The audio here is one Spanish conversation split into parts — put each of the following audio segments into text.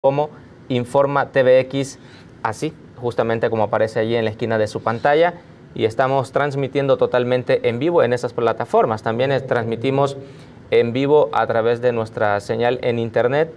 como Informa TVX, así, justamente como aparece allí en la esquina de su pantalla, y estamos transmitiendo totalmente en vivo en esas plataformas. También transmitimos en vivo a través de nuestra señal en internet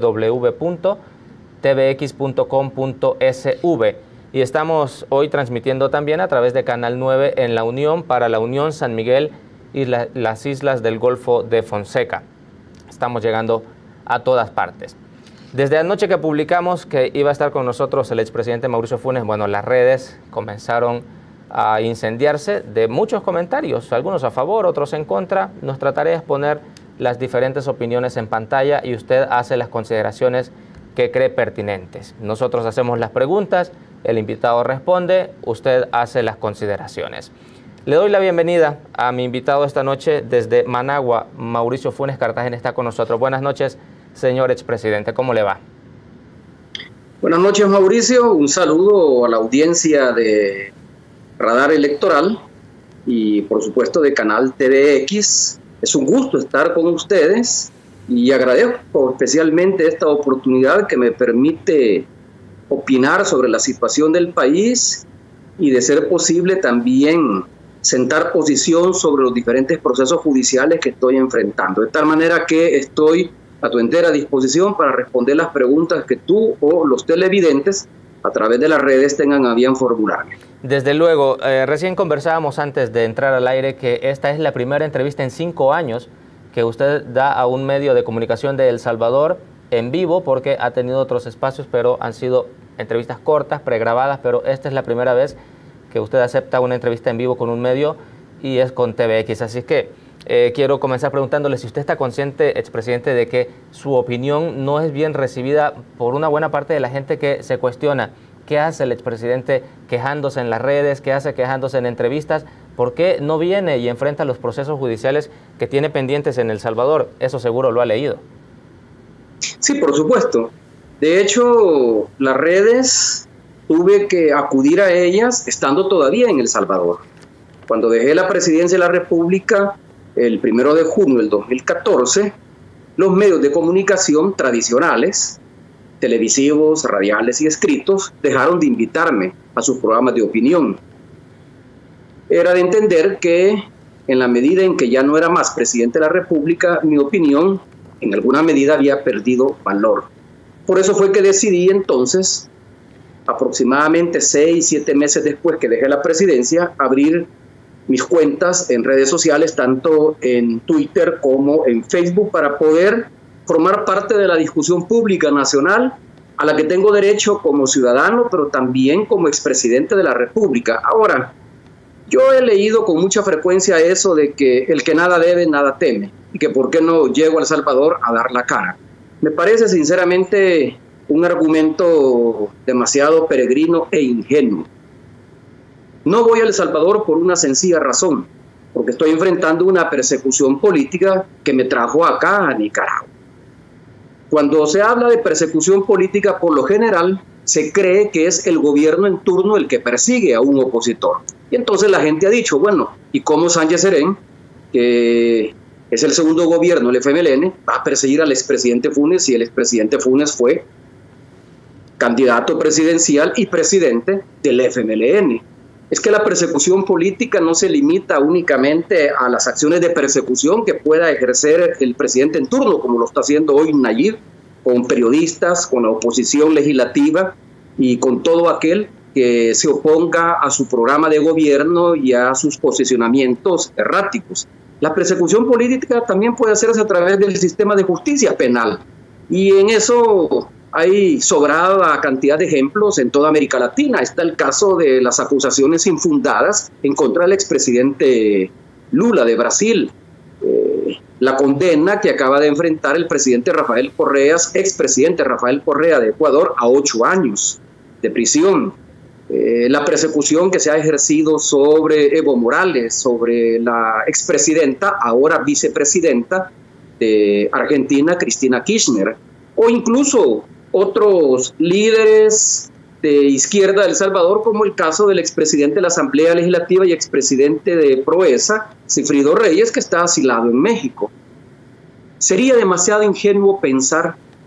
www.tvx.com.sv, y estamos hoy transmitiendo también a través de Canal 9 en La Unión para La Unión, San Miguel y las islas del Golfo de Fonseca. Estamos llegando a todas partes. Desde anoche que publicamos que iba a estar con nosotros el expresidente Mauricio Funes, bueno, las redes comenzaron a incendiarse de muchos comentarios, algunos a favor, otros en contra. Nuestra tarea es poner las diferentes opiniones en pantalla y usted hace las consideraciones que cree pertinentes. Nosotros hacemos las preguntas, el invitado responde, usted hace las consideraciones. Le doy la bienvenida a mi invitado esta noche desde Managua. Mauricio Funes Cartagena está con nosotros. Buenas noches, señor expresidente, ¿cómo le va? Buenas noches, Mauricio. Un saludo a la audiencia de Radar Electoral y, por supuesto, de Canal TVX. Es un gusto estar con ustedes y agradezco especialmente esta oportunidad que me permite opinar sobre la situación del país y, de ser posible, también sentar posición sobre los diferentes procesos judiciales que estoy enfrentando. De tal manera que estoy a tu entera disposición para responder las preguntas que tú o los televidentes a través de las redes tengan a bien formularme. Desde luego, recién conversábamos antes de entrar al aire que esta es la primera entrevista en 5 años que usted da a un medio de comunicación de El Salvador en vivo, porque ha tenido otros espacios, pero han sido entrevistas cortas, pregrabadas, pero esta es la primera vez que usted acepta una entrevista en vivo con un medio y es con TVX. Así que quiero comenzar preguntándole si usted está consciente, expresidente, de que su opinión no es bien recibida por una buena parte de la gente que se cuestiona qué hace el expresidente quejándose en las redes, qué hace quejándose en entrevistas, por qué no viene y enfrenta los procesos judiciales que tiene pendientes en El Salvador. Eso seguro lo ha leído. Sí, por supuesto. De hecho, las redes tuve que acudir a ellas estando todavía en El Salvador. Cuando dejé la presidencia de la República, el 1 de junio del 2014, los medios de comunicación tradicionales, televisivos, radiales y escritos, dejaron de invitarme a sus programas de opinión. Era de entender que en la medida en que ya no era más presidente de la República, mi opinión en alguna medida había perdido valor. Por eso fue que decidí entonces, aproximadamente 6-7 meses después que dejé la presidencia, abrir mis cuentas en redes sociales, tanto en Twitter como en Facebook, para poder formar parte de la discusión pública nacional a la que tengo derecho como ciudadano, pero también como expresidente de la República. Ahora, yo he leído con mucha frecuencia eso de que el que nada debe, nada teme, y que por qué no llego a El Salvador a dar la cara. Me parece sinceramente un argumento demasiado peregrino e ingenuo. No voy a El Salvador por una sencilla razón, porque estoy enfrentando una persecución política que me trajo acá a Nicaragua. Cuando se habla de persecución política, por lo general, se cree que es el gobierno en turno el que persigue a un opositor. Y entonces la gente ha dicho, bueno, ¿y cómo Sánchez Serén, que es el segundo gobierno del FMLN, va a perseguir al expresidente Funes si el expresidente Funes fue candidato presidencial y presidente del FMLN? Es que la persecución política no se limita únicamente a las acciones de persecución que pueda ejercer el presidente en turno, como lo está haciendo hoy Nayib, con periodistas, con la oposición legislativa y con todo aquel que se oponga a su programa de gobierno y a sus posicionamientos erráticos. La persecución política también puede hacerse a través del sistema de justicia penal, y en eso hay sobrada cantidad de ejemplos en toda América Latina. Está el caso de las acusaciones infundadas en contra del expresidente Lula de Brasil, la condena que acaba de enfrentar el presidente Rafael Correa, expresidente Rafael Correa de Ecuador, a 8 años de prisión. La persecución que se ha ejercido sobre Evo Morales, sobre la expresidenta, ahora vicepresidenta de Argentina, Cristina Kirchner, o incluso otros líderes de izquierda de El Salvador, como el caso del expresidente de la Asamblea Legislativa y expresidente de Proesa, Sigfrido Reyes, que está asilado en México. Sería demasiado ingenuo pensar que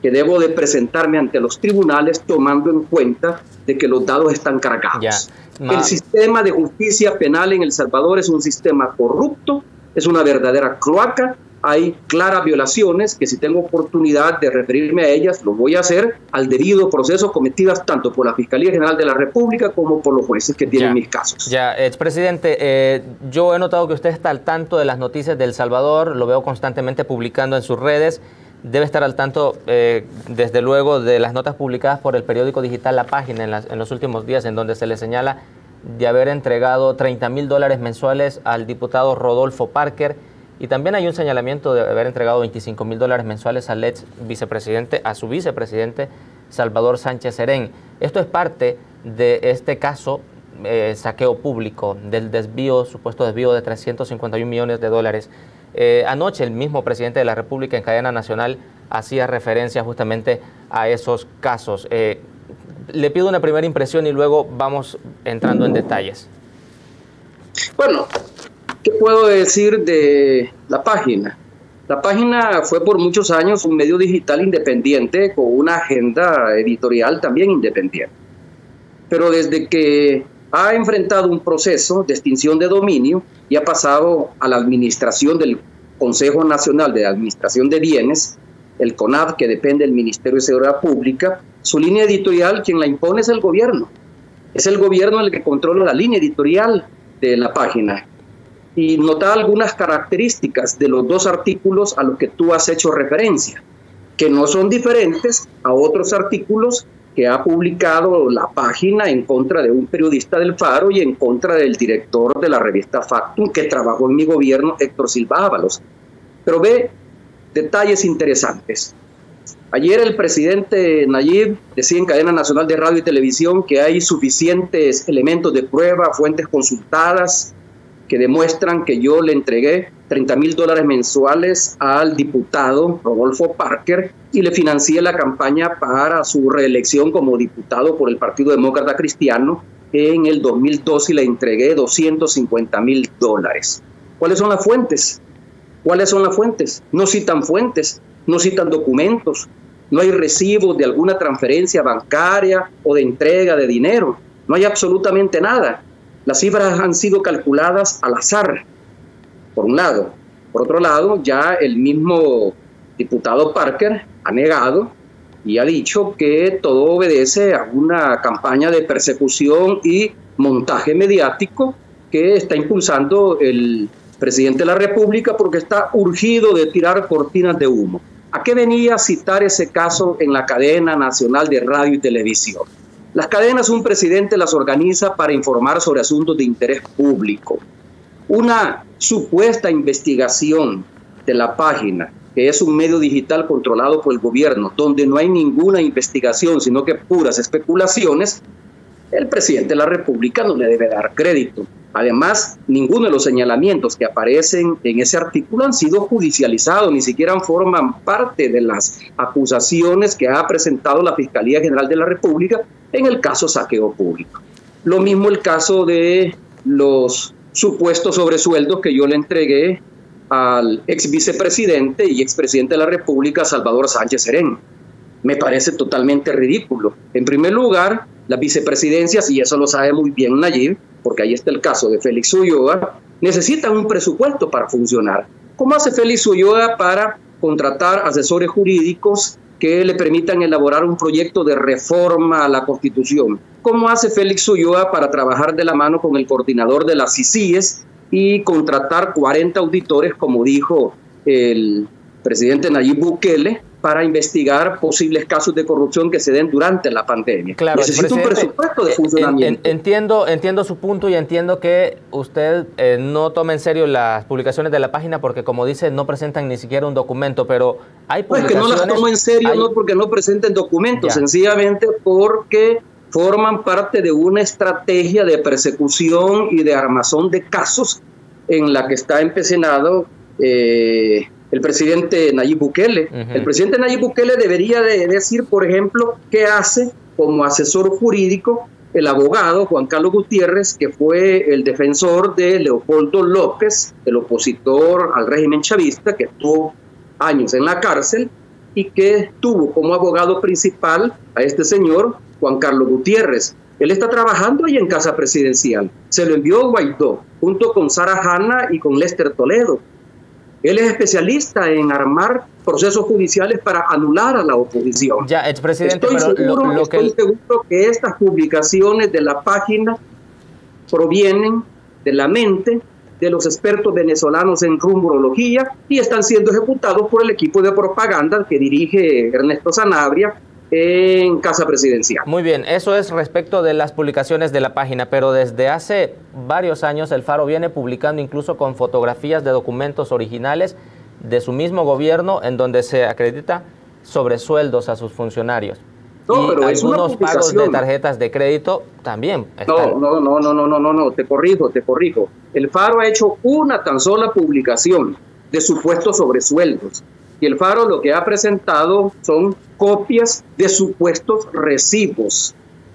que debo de presentarme ante los tribunales tomando en cuenta de que los dados están cargados. El sistema de justicia penal en El Salvador es un sistema corrupto, es una verdadera cloaca. Hay claras violaciones que si tengo oportunidad de referirme a ellas, lo voy a hacer al debido proceso cometidas tanto por la Fiscalía General de la República como por los jueces que tienen mis casos. Expresidente, yo he notado que usted está al tanto de las noticias de El Salvador, lo veo constantemente publicando en sus redes. Debe estar al tanto, desde luego, de las notas publicadas por el periódico digital La Página en los últimos días, en donde se le señala de haber entregado $30,000 mensuales al diputado Rodolfo Parker, y también hay un señalamiento de haber entregado $25,000 mensuales al ex vicepresidente, a su vicepresidente Salvador Sánchez Serén. Esto es parte de este caso, saqueo público, del supuesto desvío de $351 millones. Anoche el mismo presidente de la República en cadena nacional hacía referencia justamente a esos casos. Le pido una primera impresión y luego vamos entrando en detalles. Bueno, ¿qué puedo decir de La Página? La Página fue por muchos años un medio digital independiente con una agenda editorial también independiente. Pero desde que ha enfrentado un proceso de extinción de dominio y ha pasado a la administración del Consejo Nacional de Administración de Bienes, el CONAB, que depende del Ministerio de Seguridad Pública, su línea editorial, quien la impone es el gobierno. Es el gobierno el que controla la línea editorial de La Página. Y nota algunas características de los dos artículos a los que tú has hecho referencia, que no son diferentes a otros artículos que ha publicado La Página en contra de un periodista del Faro y en contra del director de la revista Factum, que trabajó en mi gobierno, Héctor Silva Ábalos. Pero ve detalles interesantes. Ayer el presidente Nayib decía en cadena nacional de radio y televisión que hay suficientes elementos de prueba, fuentes consultadas, que demuestran que yo le entregué $30,000 mensuales al diputado Rodolfo Parker y le financié la campaña para su reelección como diputado por el Partido Demócrata Cristiano en el 2002 y le entregué $250,000. ¿Cuáles son las fuentes? ¿Cuáles son las fuentes? No citan fuentes, no citan documentos, no hay recibos de alguna transferencia bancaria o de entrega de dinero, no hay absolutamente nada. Las cifras han sido calculadas al azar, por un lado. Por otro lado, ya el mismo diputado Parker ha negado y ha dicho que todo obedece a una campaña de persecución y montaje mediático que está impulsando el presidente de la República porque está urgido de tirar cortinas de humo. ¿A qué venía a citar ese caso en la cadena nacional de radio y televisión? Las cadenas un presidente las organiza para informar sobre asuntos de interés público. Una supuesta investigación de La Página, que es un medio digital controlado por el gobierno, donde no hay ninguna investigación, sino que puras especulaciones, el presidente de la República no le debe dar crédito. Además, ninguno de los señalamientos que aparecen en ese artículo han sido judicializados, ni siquiera forman parte de las acusaciones que ha presentado la Fiscalía General de la República en el caso saqueo público. Lo mismo el caso de los supuestos sobresueldos que yo le entregué al ex vicepresidente y expresidente de la República, Salvador Sánchez Serén. Me parece totalmente ridículo. En primer lugar, las vicepresidencias, y eso lo sabe muy bien Nayib, porque ahí está el caso de Félix Ulloa, necesitan un presupuesto para funcionar. ¿Cómo hace Félix Ulloa para contratar asesores jurídicos que le permitan elaborar un proyecto de reforma a la Constitución? ¿Cómo hace Félix Ulloa para trabajar de la mano con el coordinador de las CICIES y contratar 40 auditores, como dijo el presidente Nayib Bukele, para investigar posibles casos de corrupción que se den durante la pandemia? Claro, necesita un presupuesto de funcionamiento. Entiendo su punto y entiendo que usted no toma en serio las publicaciones de La Página porque, como dice, no presentan ni siquiera un documento, pero hay publicaciones... Pues que no las tomo en serio, no porque no presenten documentos, sencillamente porque forman parte de una estrategia de persecución y de armazón de casos en la que está empecinado el presidente Nayib Bukele. El presidente Nayib Bukele debería de decir, por ejemplo, qué hace como asesor jurídico el abogado Juan Carlos Gutiérrez, que fue el defensor de Leopoldo López, el opositor al régimen chavista, que estuvo años en la cárcel, y que tuvo como abogado principal a este señor Juan Carlos Gutiérrez. Él está trabajando ahí en Casa Presidencial. Se lo envió Guaidó, junto con Sara Hanna y con Lester Toledo. Él es especialista en armar procesos judiciales para anular a la oposición. Ya, expresidente, estoy pero seguro que estas publicaciones de la página provienen de la mente de los expertos venezolanos en rumorología y están siendo ejecutados por el equipo de propaganda que dirige Ernesto Sanabria en Casa Presidencial. Muy bien, eso es respecto de las publicaciones de la página, pero desde hace varios años el Faro viene publicando incluso con fotografías de documentos originales de su mismo gobierno en donde se acredita sobresueldos a sus funcionarios. No, pero es una algunos pagos de tarjetas de crédito también están. No, te corrijo. El Faro ha hecho una tan sola publicación de supuestos sobresueldos. Y el Faro lo que ha presentado son copias de supuestos recibos,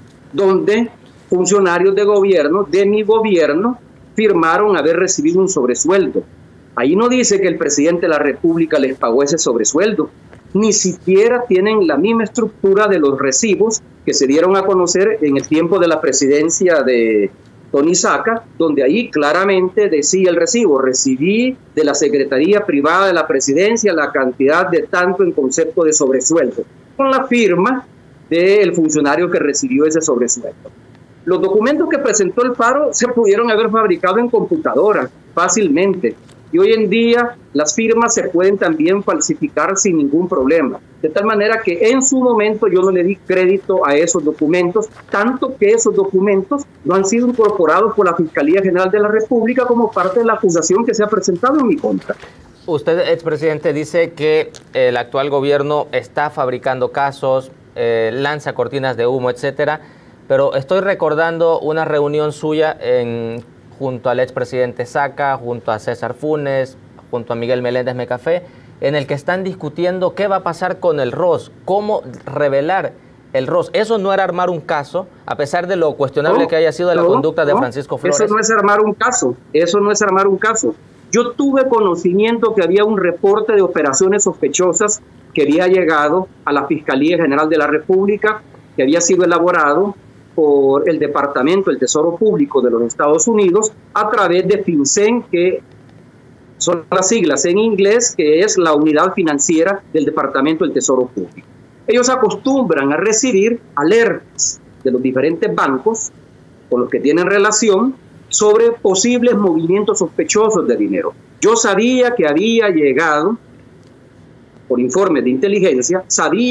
donde funcionarios de gobierno, de mi gobierno, firmaron haber recibido un sobresueldo. Ahí no dice que el presidente de la República les pagó ese sobresueldo. Ni siquiera tienen la misma estructura de los recibos que se dieron a conocer en el tiempo de la presidencia de Tony Saca, donde ahí claramente decía el recibo: recibí de la Secretaría Privada de la Presidencia la cantidad de tanto en concepto de sobresueldo, con la firma del funcionario que recibió ese sobresueldo. Los documentos que presentó el Faro se pudieron haber fabricado en computadora fácilmente. Y hoy en día las firmas se pueden también falsificar sin ningún problema. De tal manera que en su momento yo no le di crédito a esos documentos, tanto que esos documentos no han sido incorporados por la Fiscalía General de la República como parte de la acusación que se ha presentado en mi contra. Usted, expresidente, dice que el actual gobierno está fabricando casos, lanza cortinas de humo, etcétera, pero estoy recordando una reunión suya junto al expresidente Saca, junto a César Funes, junto a Miguel Meléndez Mecafé, en el que están discutiendo qué va a pasar con el ROS, cómo revelar el ROS. Eso no era armar un caso, a pesar de lo cuestionable que haya sido la conducta de Francisco Flores. Eso no es armar un caso, Yo tuve conocimiento que había un reporte de operaciones sospechosas que había llegado a la Fiscalía General de la República, que había sido elaborado por el Departamento del Tesoro Público de los Estados Unidos a través de FinCEN, que son las siglas en inglés, que es la unidad financiera del Departamento del Tesoro Público. Ellos acostumbran a recibir alertas de los diferentes bancos con los que tienen relación sobre posibles movimientos sospechosos de dinero. Yo sabía que había llegado, por informes de inteligencia,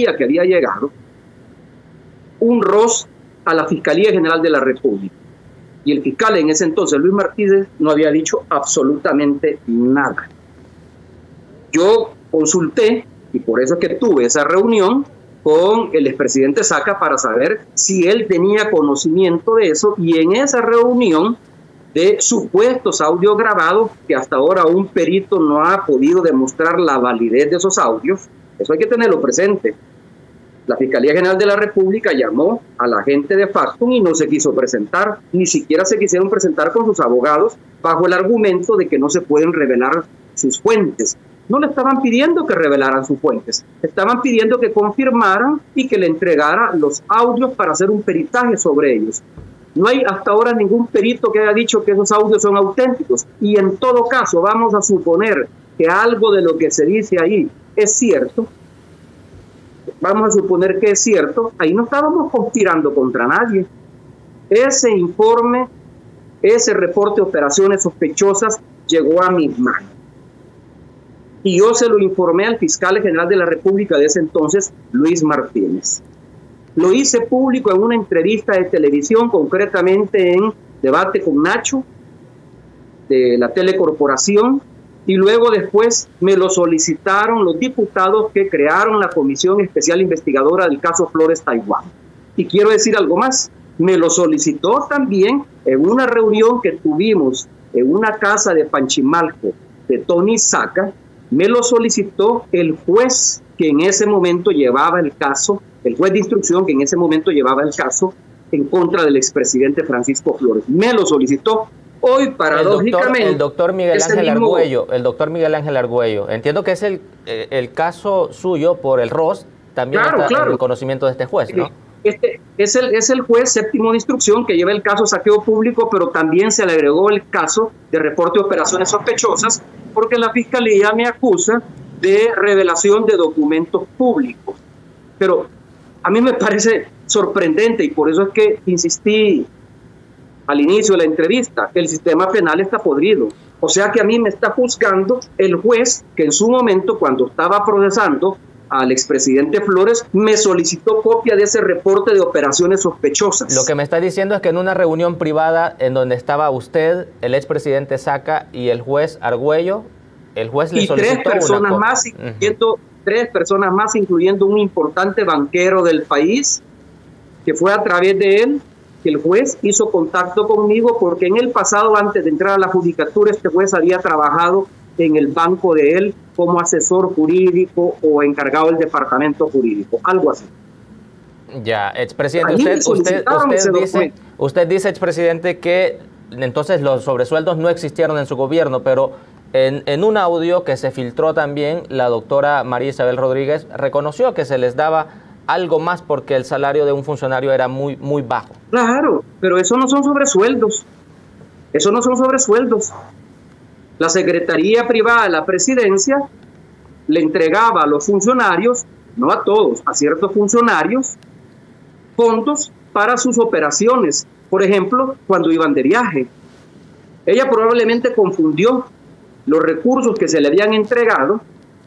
un ROS a la Fiscalía General de la República. Y el fiscal en ese entonces, Luis Martínez, no había dicho absolutamente nada. Yo consulté, y por eso es que tuve esa reunión con el expresidente Saca para saber si él tenía conocimiento de eso, y en esa reunión de supuestos audios grabados, que hasta ahora un perito no ha podido demostrar la validez de esos audios, eso hay que tenerlo presente. La Fiscalía General de la República llamó a la gente de Factum y no se quiso presentar, ni siquiera se quisieron presentar con sus abogados bajo el argumento de que no se pueden revelar sus fuentes. No le estaban pidiendo que revelaran sus fuentes, estaban pidiendo que confirmaran y que le entregara los audios para hacer un peritaje sobre ellos. No hay hasta ahora ningún perito que haya dicho que esos audios son auténticos, y en todo caso vamos a suponer que algo de lo que se dice ahí es cierto. Vamos a suponer que es cierto, ahí no estábamos conspirando contra nadie. Ese informe, ese reporte de operaciones sospechosas llegó a mis manos. Y yo se lo informé al fiscal general de la República de ese entonces, Luis Martínez. Lo hice público en una entrevista de televisión, concretamente en Debate con Nacho, de la Telecorporación, y luego después me lo solicitaron los diputados que crearon la Comisión Especial Investigadora del caso Flores Taiwán. Y quiero decir algo más, me lo solicitó también en una reunión que tuvimos en una casa de Panchimalco de Tony Saca, me lo solicitó el juez que en ese momento llevaba el caso, el juez de instrucción que en ese momento llevaba el caso en contra del expresidente Francisco Flores. Me lo solicitó Hoy, paradójicamente, el doctor Miguel Ángel Argüello, entiendo que es el caso suyo por el ROS, también está en el conocimiento de este juez, ¿no? Es el juez séptimo de instrucción que lleva el caso saqueo público, pero también se le agregó el caso de reporte de operaciones sospechosas, porque la Fiscalía me acusa de revelación de documentos públicos. Pero a mí me parece sorprendente, y por eso es que insistí al inicio de la entrevista, el sistema penal está podrido. O sea que a mí me está juzgando el juez que en su momento, cuando estaba procesando al expresidente Flores, me solicitó copia de ese reporte de operaciones sospechosas. Lo que me está diciendo es que en una reunión privada en donde estaba usted, el expresidente Saca y el juez Argüello, el juez le solicitó tres personas más, incluyendo un importante banquero del país, que fue a través de él que el juez hizo contacto conmigo, porque en el pasado, antes de entrar a la judicatura, este juez había trabajado en el banco de él como asesor jurídico o encargado del departamento jurídico, algo así. Ya, expresidente, usted dice, expresidente, que entonces los sobresueldos no existieron en su gobierno, pero en un audio que se filtró también, la doctora María Isabel Rodríguez reconoció que se les daba algo más porque el salario de un funcionario era muy bajo. Claro, pero eso no son sobresueldos. Eso no son sobresueldos. La Secretaría Privada de la Presidencia le entregaba a los funcionarios, no a todos, a ciertos funcionarios, fondos para sus operaciones. Por ejemplo, cuando iban de viaje. Ella probablemente confundió los recursos que se le habían entregado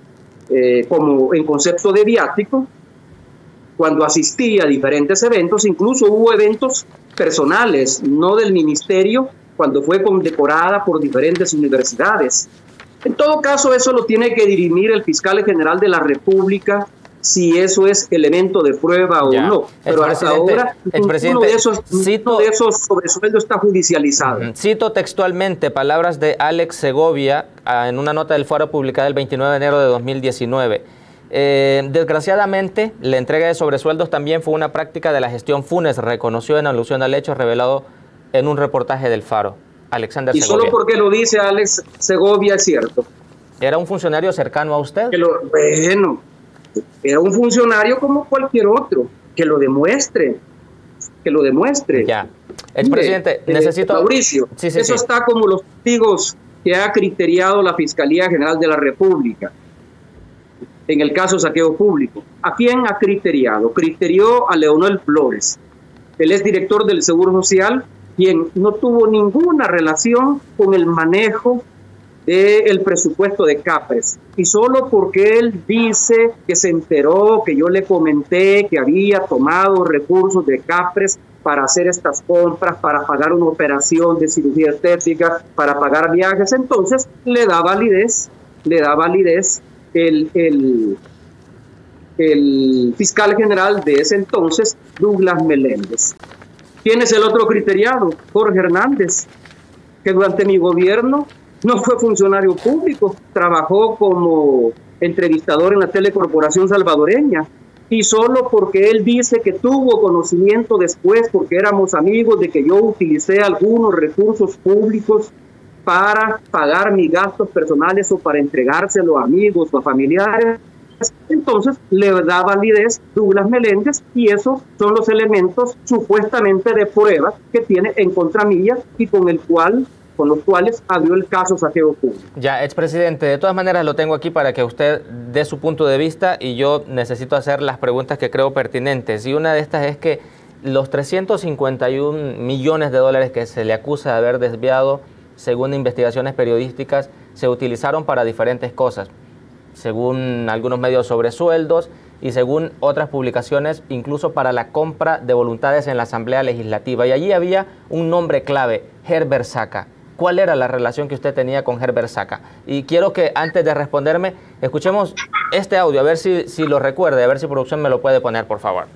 como en concepto de viático, cuando asistía a diferentes eventos. Incluso hubo eventos personales, no del ministerio, cuando fue condecorada por diferentes universidades. En todo caso, eso lo tiene que dirimir el fiscal general de la República, si eso es elemento de prueba o no. Pero hasta ahora uno de esos sobresueldos está judicializado. Cito textualmente palabras de Alex Segovia en una nota del Faro publicada el 29 de enero de 2019. Desgraciadamente, la entrega de sobresueldos también fue una práctica de la gestión Funes, reconoció en alusión al hecho revelado en un reportaje del Faro. Alexander Segovia. Y solo porque lo dice Alex Segovia es cierto. ¿Era un funcionario cercano a usted? Bueno, era un funcionario como cualquier otro. Que lo demuestre. Que lo demuestre. Ya. Expresidente, necesito... Mauricio, eso está como los testigos que ha criteriado la Fiscalía General de la República. En el caso saqueo público. ¿A quién ha criteriado? Criterió a Leonel Flores. Él es director del Seguro Social, quien no tuvo ninguna relación con el manejo del presupuesto de CAPRES. Y solo porque él dice que se enteró, que yo le comenté que había tomado recursos de CAPRES para hacer estas compras, para pagar una operación de cirugía estética, para pagar viajes, entonces le da validez el fiscal general de ese entonces, Douglas Meléndez. ¿Quién es el otro criteriado? Jorge Hernández, que durante mi gobierno no fue funcionario público, trabajó como entrevistador en la Telecorporación Salvadoreña, y solo porque él dice que tuvo conocimiento después, porque éramos amigos, de que yo utilicé algunos recursos públicos para pagar mis gastos personales o para entregárselo a amigos o a familiares, entonces le da validez Douglas Meléndez, y esos son los elementos supuestamente de prueba que tiene en contra mía y con los cuales abrió el caso saqueo público. Ya, expresidente, de todas maneras lo tengo aquí para que usted dé su punto de vista, y yo necesito hacer las preguntas que creo pertinentes, y una de estas es que los 351 millones de dólares que se le acusa de haber desviado, según investigaciones periodísticas, se utilizaron para diferentes cosas, según algunos medios sobresueldos y según otras publicaciones, incluso para la compra de voluntades en la Asamblea Legislativa. Y allí había un nombre clave, Herbert Saca. ¿Cuál era la relación que usted tenía con Herbert Saca? Y quiero que antes de responderme, escuchemos este audio, a ver si lo recuerde, a ver si producción me lo puede poner, por favor.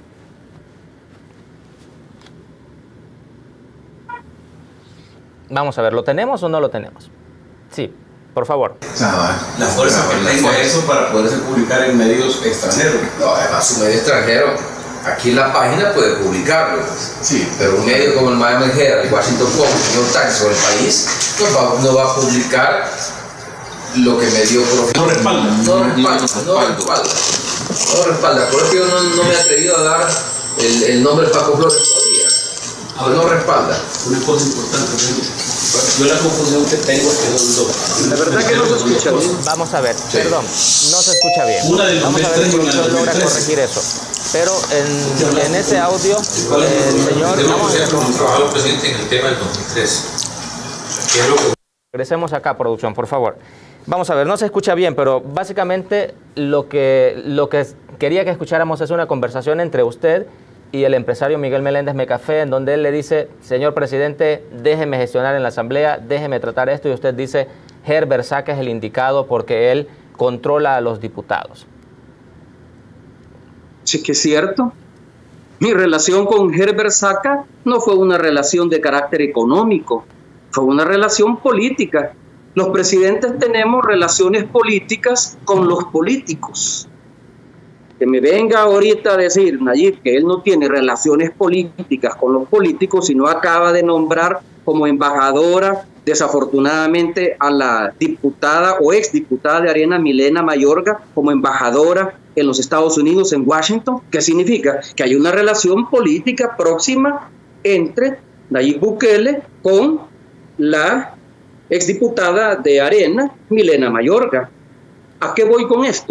Vamos a ver, ¿lo tenemos o no lo tenemos? Sí, por favor. La fuerza que tenga eso para poderse publicar en medios extranjeros. No, además un medio extranjero. aquí en la página puede publicarlo, sí, pero un medio como el Miami Herald, el Washington Post, el New York Times o el País no va a publicar lo que me dio profesor. No respalda. Por eso yo no me he atrevido a dar el nombre de Paco Flores todavía. Ahora, no respalda. Una cosa importante, yo la confusión que tengo es que son dos. La verdad que no se escucha bien. Vamos a ver, perdón, no se escucha bien. Vamos a ver si producción logra corregir eso. Pero en ese audio, el señor... trabajado el presidente en el tema del 2003. Regresemos acá, producción, por favor. Vamos a ver, no se escucha bien, pero básicamente lo que quería que escucháramos es una conversación entre usted y el empresario Miguel Meléndez Mecafé, en donde él le dice, señor presidente, déjeme gestionar en la asamblea, déjeme tratar esto, y usted dice, Herbert Saca es el indicado porque él controla a los diputados. Sí, que es cierto. Mi relación con Herbert Saca no fue una relación de carácter económico, fue una relación política. Los presidentes tenemos relaciones políticas con los políticos. Que me venga ahorita a decir, Nayib, que él no tiene relaciones políticas con los políticos, sino acaba de nombrar como embajadora, desafortunadamente, a la diputada o exdiputada de Arena, Milena Mayorga, como embajadora en los Estados Unidos, en Washington. ¿Qué significa? Que hay una relación política próxima entre Nayib Bukele con la exdiputada de Arena, Milena Mayorga. ¿A qué voy con esto?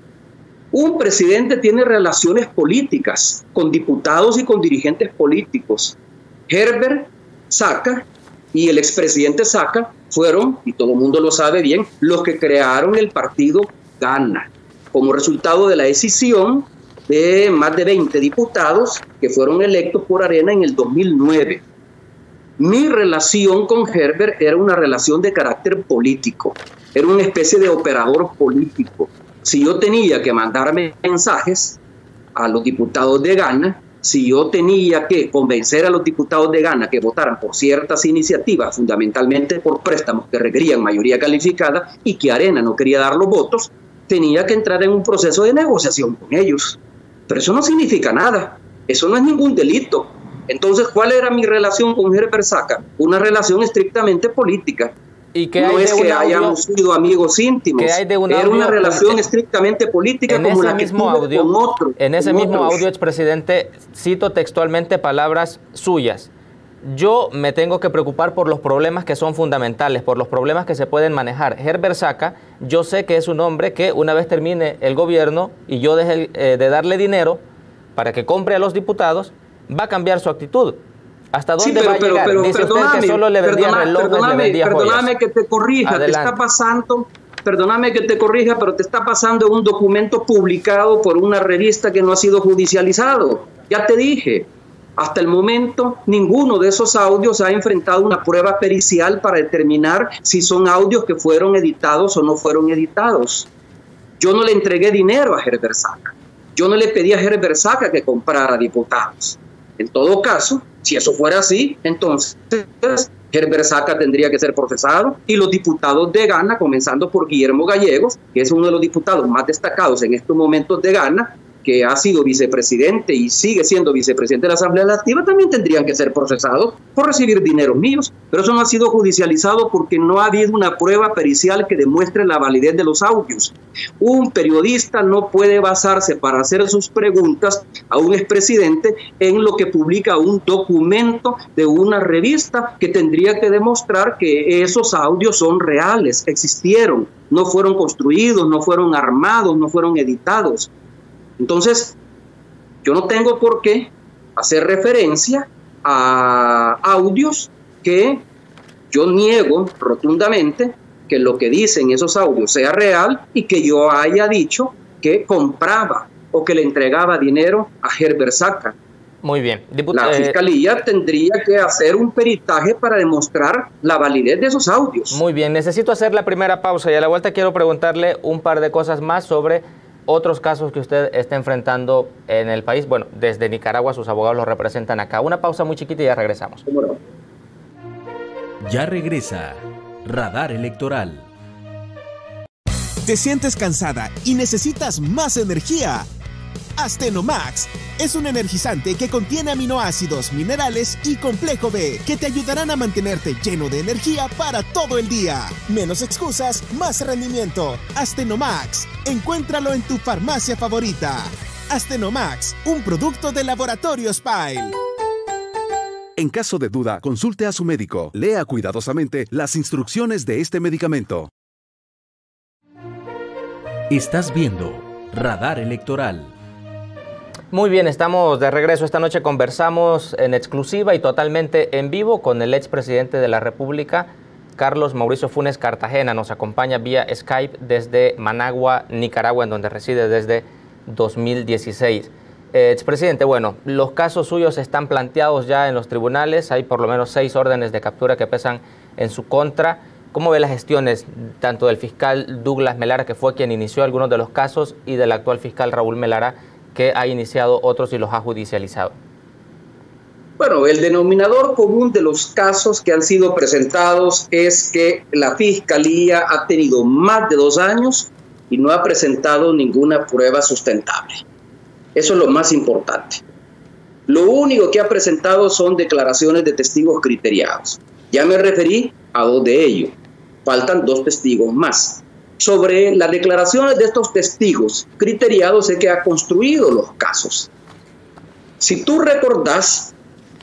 Un presidente tiene relaciones políticas con diputados y con dirigentes políticos. Herbert Saca y el expresidente Saca fueron, y todo el mundo lo sabe bien, los que crearon el partido Gana, como resultado de la decisión de más de 20 diputados que fueron electos por Arena en el 2009. Mi relación con Herbert era una relación de carácter político, era una especie de operador político. Si yo tenía que mandarme mensajes a los diputados de Gana, si yo tenía que convencer a los diputados de Gana que votaran por ciertas iniciativas, fundamentalmente por préstamos que requerían mayoría calificada y que Arena no quería dar los votos, tenía que entrar en un proceso de negociación con ellos. Pero eso no significa nada, eso no es ningún delito. Entonces, ¿cuál era mi relación con Herbert Saca? Una relación estrictamente política. ¿Y qué no es que hayamos sido amigos íntimos, era una relación estrictamente política como la que tuve con otro. En ese mismo audio, expresidente, cito textualmente palabras suyas. Yo me tengo que preocupar por los problemas que son fundamentales, por los problemas que se pueden manejar. Herbert Saca, yo sé que es un hombre que una vez termine el gobierno y yo deje de darle dinero para que compre a los diputados, va a cambiar su actitud. ¿Hasta dónde va a llegar? Dice usted que solo le vendía relojes, le vendía joyas. Perdóname que te corrija, te está pasando, perdóname que te corrija, pero te está pasando un documento publicado por una revista que no ha sido judicializado. Ya te dije, hasta el momento ninguno de esos audios ha enfrentado una prueba pericial para determinar si son audios que fueron editados o no fueron editados. Yo no le entregué dinero a Herbert Saca. Yo no le pedí a Herbert Saca que comprara diputados. En todo caso, si eso fuera así, entonces Herbert Saca tendría que ser procesado y los diputados de Gana, comenzando por Guillermo Gallegos, que es uno de los diputados más destacados en estos momentos de Gana, que ha sido vicepresidente y sigue siendo vicepresidente de la Asamblea Legislativa, también tendrían que ser procesados por recibir dineros míos. Pero eso no ha sido judicializado porque no ha habido una prueba pericial que demuestre la validez de los audios. Un periodista no puede basarse para hacer sus preguntas a un expresidente en lo que publica un documento de una revista que tendría que demostrar que esos audios son reales, existieron, no fueron construidos, no fueron armados, no fueron editados. Entonces, yo no tengo por qué hacer referencia a audios que yo niego rotundamente que lo que dicen esos audios sea real y que yo haya dicho que compraba o que le entregaba dinero a Herbert Saca. Muy bien. La Fiscalía tendría que hacer un peritaje para demostrar la validez de esos audios. Muy bien. Necesito hacer la primera pausa y a la vuelta quiero preguntarle un par de cosas más sobre otros casos que usted está enfrentando en el país. Bueno, desde Nicaragua sus abogados lo representan acá. Una pausa muy chiquita y ya regresamos. Bueno. Ya regresa Radar Electoral. ¿Te sientes cansada y necesitas más energía? Astenomax es un energizante que contiene aminoácidos, minerales y complejo B que te ayudarán a mantenerte lleno de energía para todo el día. Menos excusas, más rendimiento. Astenomax, encuéntralo en tu farmacia favorita. Astenomax, un producto de Laboratorio Spile. En caso de duda, consulte a su médico. Lea cuidadosamente las instrucciones de este medicamento. Estás viendo Radar Electoral. Muy bien, estamos de regreso. Esta noche conversamos en exclusiva y totalmente en vivo con el expresidente de la República, Carlos Mauricio Funes Cartagena. Nos acompaña vía Skype desde Managua, Nicaragua, en donde reside desde 2016. Expresidente, bueno, los casos suyos están planteados ya en los tribunales. Hay por lo menos 6 órdenes de captura que pesan en su contra. ¿Cómo ve las gestiones tanto del fiscal Douglas Melara, que fue quien inició algunos de los casos, y del actual fiscal Raúl Melara, que ha iniciado otros y los ha judicializado? Bueno, el denominador común de los casos que han sido presentados es que la Fiscalía ha tenido más de 2 años y no ha presentado ninguna prueba sustentable. Eso es lo más importante. Lo único que ha presentado son declaraciones de testigos criteriados. Ya me referí a 2 de ellos. Faltan 2 testigos más. Sobre las declaraciones de estos testigos criteriados es que ha construido los casos. Si tú recordás,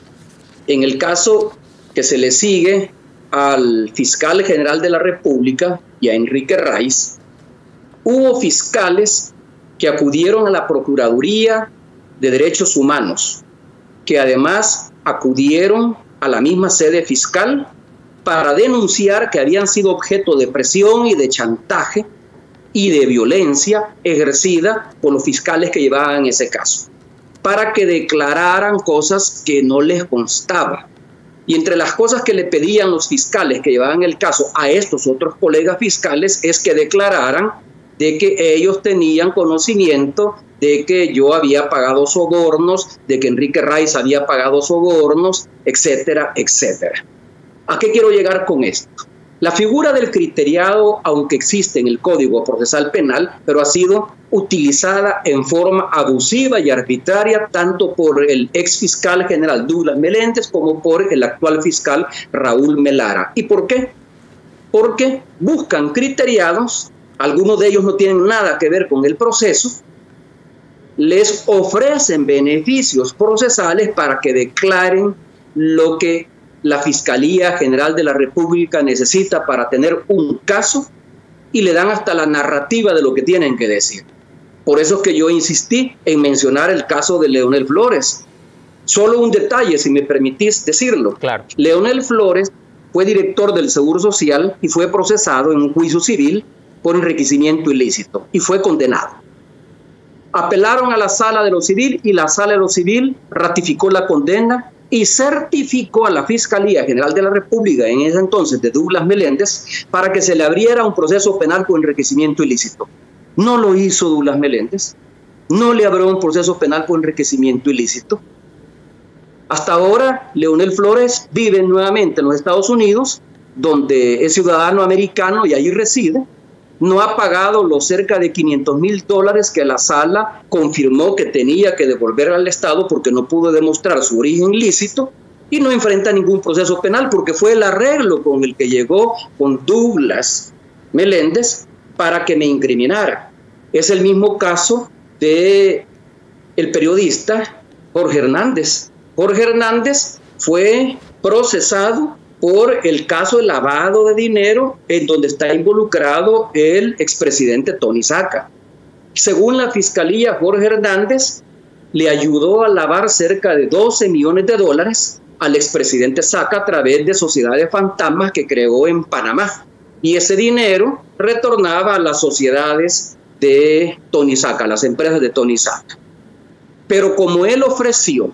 en el caso que se le sigue al fiscal general de la República y a Enrique Raiz, hubo fiscales que acudieron a la Procuraduría de Derechos Humanos, que además acudieron a la misma sede fiscal para denunciar que habían sido objeto de presión y de chantaje y de violencia ejercida por los fiscales que llevaban ese caso, para que declararan cosas que no les constaban. Y entre las cosas que le pedían los fiscales que llevaban el caso a estos otros colegas fiscales es que declararan de que ellos tenían conocimiento de que yo había pagado sobornos, de que Enrique Raiz había pagado sobornos, etcétera, etcétera. ¿A qué quiero llegar con esto? La figura del criteriado, aunque existe en el Código Procesal Penal, pero ha sido utilizada en forma abusiva y arbitraria tanto por el ex fiscal general Douglas Meléndez como por el actual fiscal Raúl Melara. ¿Y por qué? Porque buscan criteriados, algunos de ellos no tienen nada que ver con el proceso, les ofrecen beneficios procesales para que declaren lo que la Fiscalía General de la República necesita para tener un caso y le dan hasta la narrativa de lo que tienen que decir. Por eso es que yo insistí en mencionar el caso de Leonel Flores. Solo un detalle, si me permitís decirlo. Claro. Leonel Flores fue director del Seguro Social y fue procesado en un juicio civil por enriquecimiento ilícito y fue condenado. Apelaron a la Sala de lo Civil y la Sala de lo Civil ratificó la condena y certificó a la Fiscalía General de la República, en ese entonces de Douglas Meléndez, para que se le abriera un proceso penal por enriquecimiento ilícito. No lo hizo Douglas Meléndez, no le abrió un proceso penal por enriquecimiento ilícito. Hasta ahora, Leonel Flores vive nuevamente en los Estados Unidos, donde es ciudadano americano y allí reside. No ha pagado los cerca de $500,000 que la sala confirmó que tenía que devolver al Estado porque no pudo demostrar su origen lícito y no enfrenta ningún proceso penal porque fue el arreglo con el que llegó con Douglas Meléndez para que me incriminara. Es el mismo caso de el periodista Jorge Hernández. Jorge Hernández fue procesado por el caso de lavado de dinero en donde está involucrado el expresidente Tony Saca. Según la Fiscalía, Jorge Hernández le ayudó a lavar cerca de $12 millones al expresidente Saca a través de sociedades fantasmas que creó en Panamá. Y ese dinero retornaba a las sociedades de Tony Saca, las empresas de Tony Saca. Pero como él ofreció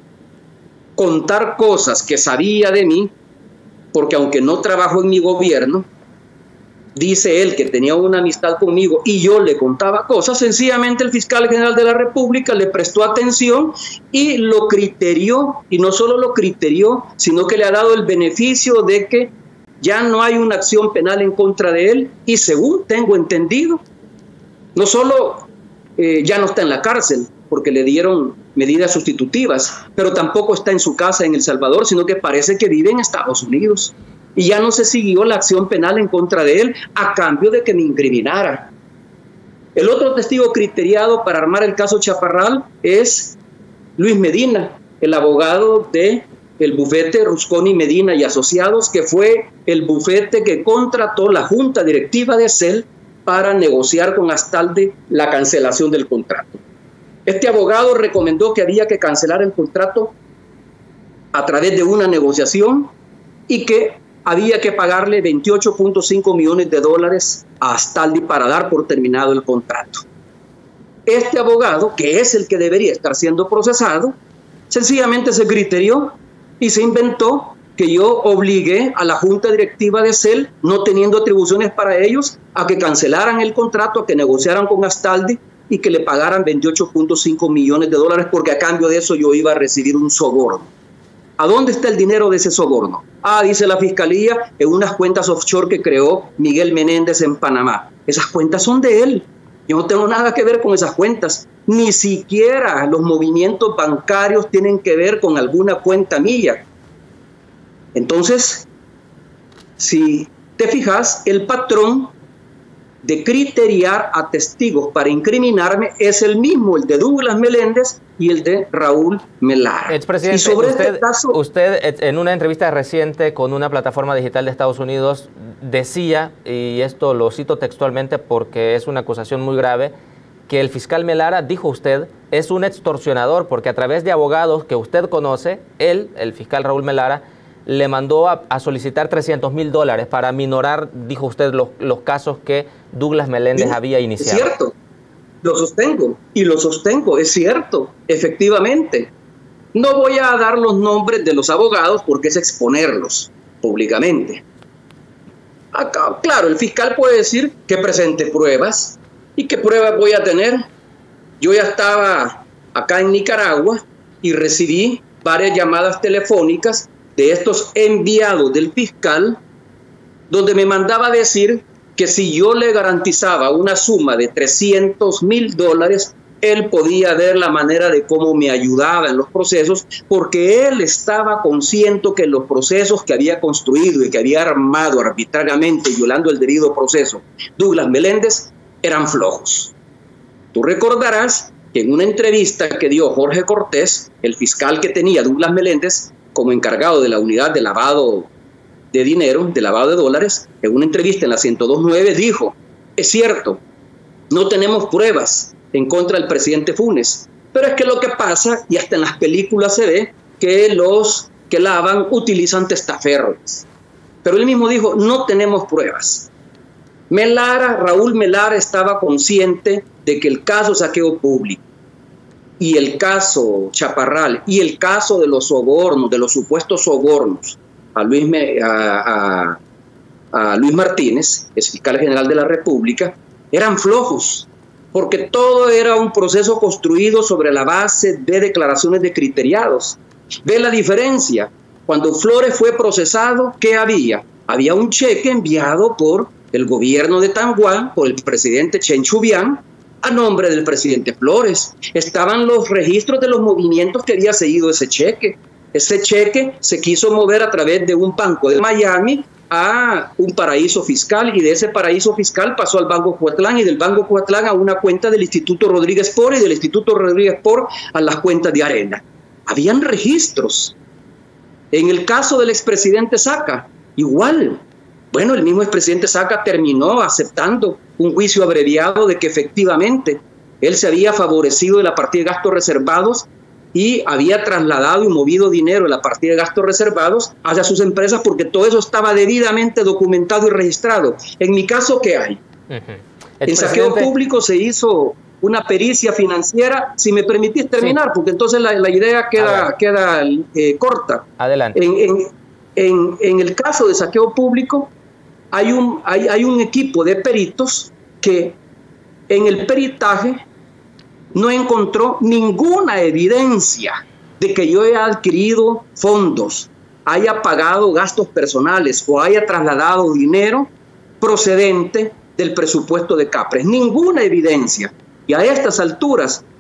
contar cosas que sabía de mí, porque aunque no trabajo en mi gobierno, dice él que tenía una amistad conmigo y yo le contaba cosas, sencillamente el fiscal general de la República le prestó atención y lo criterió, y no solo lo criterió, sino que le ha dado el beneficio de que ya no hay una acción penal en contra de él y según tengo entendido, no solo ya no está en la cárcel, porque le dieron medidas sustitutivas, pero tampoco está en su casa en El Salvador, sino que parece que vive en Estados Unidos. Y ya no se siguió la acción penal en contra de él a cambio de que me incriminara. El otro testigo criteriado para armar el caso Chaparral es Luis Medina, el abogado del bufete Rusconi Medina y Asociados, que fue el bufete que contrató la junta directiva de CEL para negociar con Astaldi la cancelación del contrato. Este abogado recomendó que había que cancelar el contrato a través de una negociación y que había que pagarle 28.5 millones de dólares a Astaldi para dar por terminado el contrato. Este abogado, que es el que debería estar siendo procesado, sencillamente se criterió y se inventó que yo obligué a la junta directiva de CEL, no teniendo atribuciones para ellos, a que cancelaran el contrato, a que negociaran con Astaldi y que le pagaran 28.5 millones de dólares porque a cambio de eso yo iba a recibir un soborno. ¿A dónde está el dinero de ese soborno? Dice la Fiscalía, en unas cuentas offshore que creó Miguel Menéndez en Panamá. Esas cuentas son de él. Yo no tengo nada que ver con esas cuentas. Ni siquiera los movimientos bancarios tienen que ver con alguna cuenta mía. Entonces, si te fijas, el patrón de criteriar a testigos para incriminarme es el mismo, el de Douglas Meléndez y el de Raúl Melara. Expresidente, y sobre usted en una entrevista reciente con una plataforma digital de Estados Unidos decía, y esto lo cito textualmente porque es una acusación muy grave, que el fiscal Melara, dijo usted, es un extorsionador porque a través de abogados que usted conoce, él, el fiscal Raúl Melara, le mandó a solicitar $300,000 para minorar, dijo usted, los casos que Douglas Meléndez había iniciado. Es cierto, lo sostengo, y lo sostengo, es cierto, efectivamente. No voy a dar los nombres de los abogados porque es exponerlos públicamente. Acá, claro, el fiscal puede decir que presente pruebas. ¿Y qué pruebas voy a tener? Yo ya estaba acá en Nicaragua y recibí varias llamadas telefónicas de estos enviados del fiscal, donde me mandaba decir que si yo le garantizaba una suma de $300,000, él podía ver la manera de cómo me ayudaba en los procesos, porque él estaba consciente que los procesos que había construido y que había armado arbitrariamente, violando el debido proceso, Douglas Meléndez, eran flojos. Tú recordarás que en una entrevista que dio Jorge Cortés, el fiscal que tenía Douglas Meléndez como encargado de la unidad de lavado de dinero, de lavado de dólares, en una entrevista en la 102.9 dijo, es cierto, no tenemos pruebas en contra del presidente Funes, pero es que lo que pasa, y hasta en las películas se ve, que los que lavan utilizan testaferros. Pero él mismo dijo, no tenemos pruebas. Raúl Melara estaba consciente de que el caso saqueo público y el caso Chaparral y el caso de los sobornos, de los supuestos sobornos a Luis Martínez, el fiscal general de la República, eran flojos, porque todo era un proceso construido sobre la base de declaraciones de criteriados. Ve la diferencia. Cuando Flores fue procesado, ¿qué había? Había un cheque enviado por el gobierno de Taiwán, por el presidente Chen Shui-bian, a nombre del presidente Flores. Estaban los registros de los movimientos que había seguido ese cheque. Ese cheque se quiso mover a través de un banco de Miami a un paraíso fiscal, y de ese paraíso fiscal pasó al Banco Cuatlán, y del Banco Cuatlán a una cuenta del Instituto Rodríguez Por, y del Instituto Rodríguez Por a las cuentas de Arena. Habían registros. En el caso del expresidente Saca, igual. Bueno, el mismo expresidente Saca terminó aceptando un juicio abreviado de que efectivamente él se había favorecido de la partida de gastos reservados y había trasladado y movido dinero de la partida de gastos reservados hacia sus empresas, porque todo eso estaba debidamente documentado y registrado. En mi caso, ¿qué hay? En saqueo público se hizo una pericia financiera. Si me permitís terminar, sí, porque entonces la idea queda corta. Adelante. En el caso de saqueo público, hay un equipo de peritos que en el peritaje no encontró ninguna evidencia de que yo haya adquirido fondos, haya pagado gastos personales o haya trasladado dinero procedente del presupuesto de Capres. Ninguna evidencia. Y a estas alturas,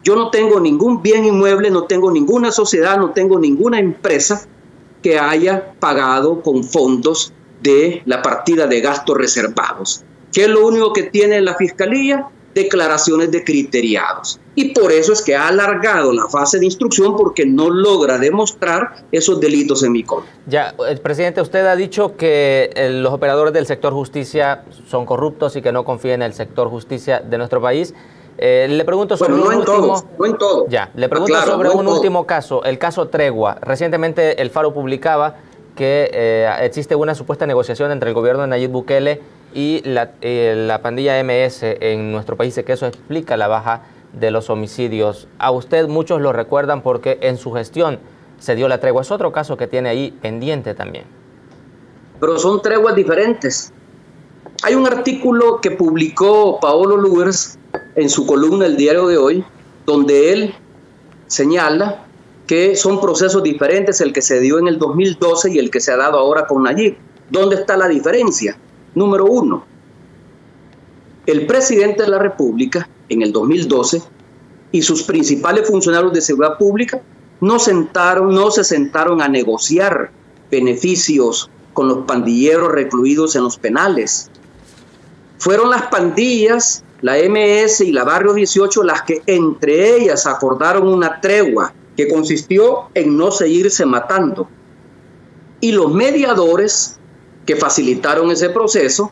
Yo no tengo ningún bien inmueble, no tengo ninguna sociedad, no tengo ninguna empresa que haya pagado con fondos de la partida de gastos reservados. ¿Qué es lo único que tiene la Fiscalía? Declaraciones de criteriados. Y por eso es que ha alargado la fase de instrucción, porque no logra demostrar esos delitos en mi contra. Ya, presidente, usted ha dicho que los operadores del sector justicia son corruptos y que no confía en el sector justicia de nuestro país. Le pregunto sobre no en todo. Ya, le pregunto sobre un último caso, el caso Tregua. Recientemente el Faro publicaba que existe una supuesta negociación entre el gobierno de Nayib Bukele y la pandilla MS en nuestro país, que eso explica la baja de los homicidios. A usted muchos lo recuerdan porque en su gestión se dio la tregua. Es otro caso que tiene ahí pendiente también. Pero son treguas diferentes. Hay un artículo que publicó Paolo Lugers en su columna El Diario de Hoy, donde él señala que son procesos diferentes el que se dio en el 2012 y el que se ha dado ahora con Nayib. ¿Dónde está la diferencia? Número uno, el presidente de la República en el 2012 y sus principales funcionarios de seguridad pública no se sentaron a negociar beneficios con los pandilleros recluidos en los penales. Fueron las pandillas, la MS y la Barrio 18, las que entre ellas acordaron una tregua que consistió en no seguirse matando. Y los mediadores que facilitaron ese proceso,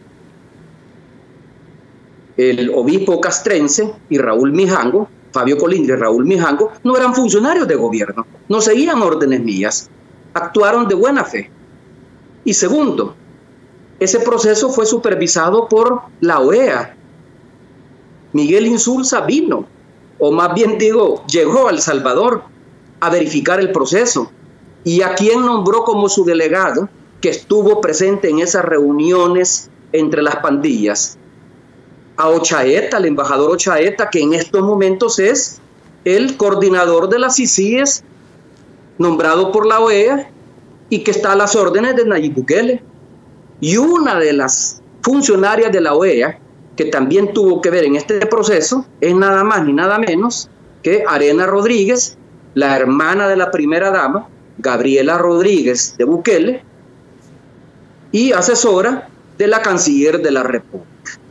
el obispo castrense y Raúl Mijango, Fabio Colindres y Raúl Mijango, no eran funcionarios de gobierno, no seguían órdenes mías, actuaron de buena fe. Y segundo, ese proceso fue supervisado por la OEA. Miguel Insulza vino, o más bien digo, llegó a El Salvador a verificar el proceso. ¿Y a quién nombró como su delegado que estuvo presente en esas reuniones entre las pandillas? A Ochaeta, al embajador Ochaeta, que en estos momentos es el coordinador de las CICIES, nombrado por la OEA y que está a las órdenes de Nayib Bukele. Y una de las funcionarias de la OEA que también tuvo que ver en este proceso es nada más ni nada menos que Arena Rodríguez, la hermana de la primera dama, Gabriela Rodríguez de Bukele, y asesora de la canciller de la República.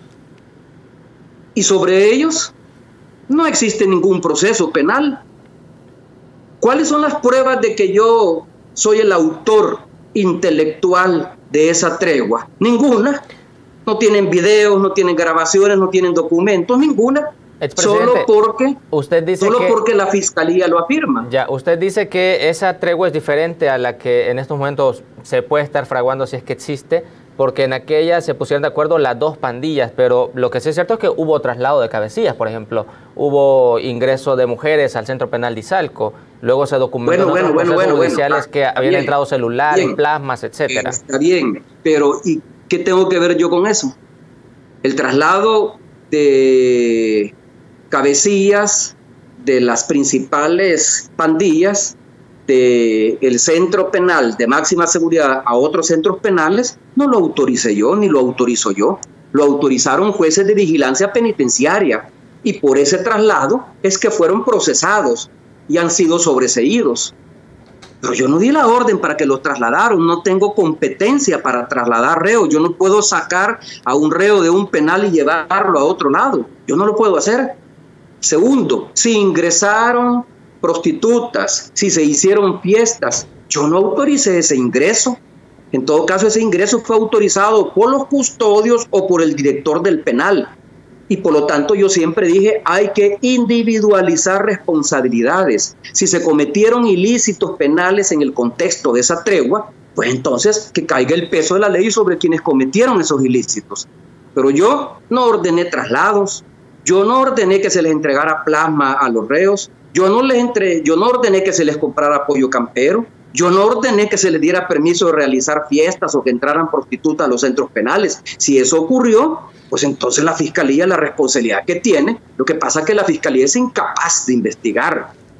Y sobre ellos no existe ningún proceso penal. ¿Cuáles son las pruebas de que yo soy el autor intelectual de esa tregua? Ninguna. No tienen videos, no tienen grabaciones, no tienen documentos, ninguna. Solo porque la Fiscalía lo afirma. Ya, usted dice que esa tregua es diferente a la que en estos momentos se puede estar fraguando, si es que existe, porque en aquella se pusieron de acuerdo las dos pandillas, pero lo que sí es cierto es que hubo traslado de cabecillas, por ejemplo, hubo ingreso de mujeres al Centro Penal de Izalco, luego se documentó en otros procesos judiciales que habían entrado celulares, plasmas, etcétera. Está bien, pero ¿y qué tengo que ver yo con eso? El traslado de cabecillas de las principales pandillas del centro penal de máxima seguridad a otros centros penales no lo autoricé yo ni lo autorizo yo, lo autorizaron jueces de vigilancia penitenciaria y por ese traslado es que fueron procesados y han sido sobreseídos. Pero yo no di la orden para que los trasladaron, no tengo competencia para trasladar reos, yo no puedo sacar a un reo de un penal y llevarlo a otro lado, yo no lo puedo hacer. Segundo, si ingresaron prostitutas, si se hicieron fiestas, yo no autoricé ese ingreso. En todo caso, ese ingreso fue autorizado por los custodios o por el director del penal. Y por lo tanto, yo siempre dije, hay que individualizar responsabilidades. Si se cometieron ilícitos penales en el contexto de esa tregua, pues entonces que caiga el peso de la ley sobre quienes cometieron esos ilícitos. Pero yo no ordené traslados, yo no ordené que se les entregara plasma a los reos, yo no ordené que se les comprara pollo campero, yo no ordené que se les diera permiso de realizar fiestas o que entraran prostitutas a los centros penales. Si eso ocurrió, pues entonces la Fiscalía, la responsabilidad que tiene, lo que pasa es que la Fiscalía es incapaz de investigar.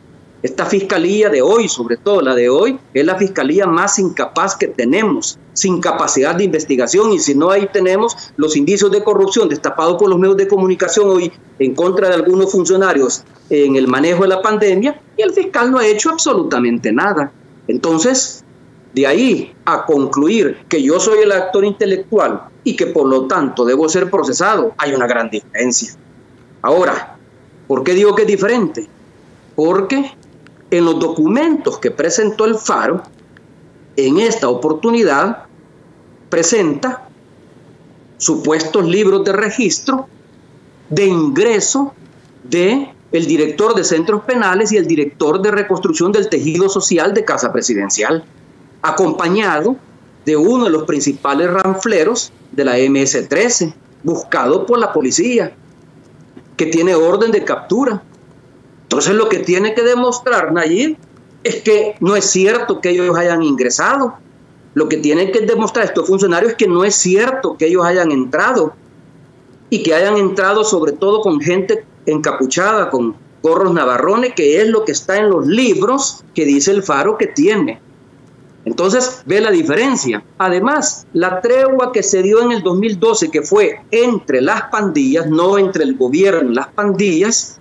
Esta fiscalía de hoy, sobre todo la de hoy, es la fiscalía más incapaz que tenemos, sin capacidad de investigación, y si no, ahí tenemos los indicios de corrupción destapados por los medios de comunicación hoy en contra de algunos funcionarios en el manejo de la pandemia, y el fiscal no ha hecho absolutamente nada. Entonces, de ahí a concluir que yo soy el actor intelectual y que por lo tanto debo ser procesado, hay una gran diferencia. Ahora, ¿por qué digo que es diferente? Porque en los documentos que presentó el Faro, en esta oportunidad, presenta supuestos libros de registro de ingreso de el director de centros penales y el director de reconstrucción del tejido social de Casa Presidencial, acompañado de uno de los principales ranfleros de la MS-13, buscado por la policía, que tiene orden de captura. Entonces lo que tiene que demostrar Nayib es que no es cierto que ellos hayan ingresado. Lo que tienen que demostrar estos funcionarios es que no es cierto que ellos hayan entrado, y que hayan entrado sobre todo con gente encapuchada, con gorros navarrones, que es lo que está en los libros que dice el Faro que tiene. Entonces, ve la diferencia. Además, la tregua que se dio en el 2012, que fue entre las pandillas, no entre el gobierno y las pandillas,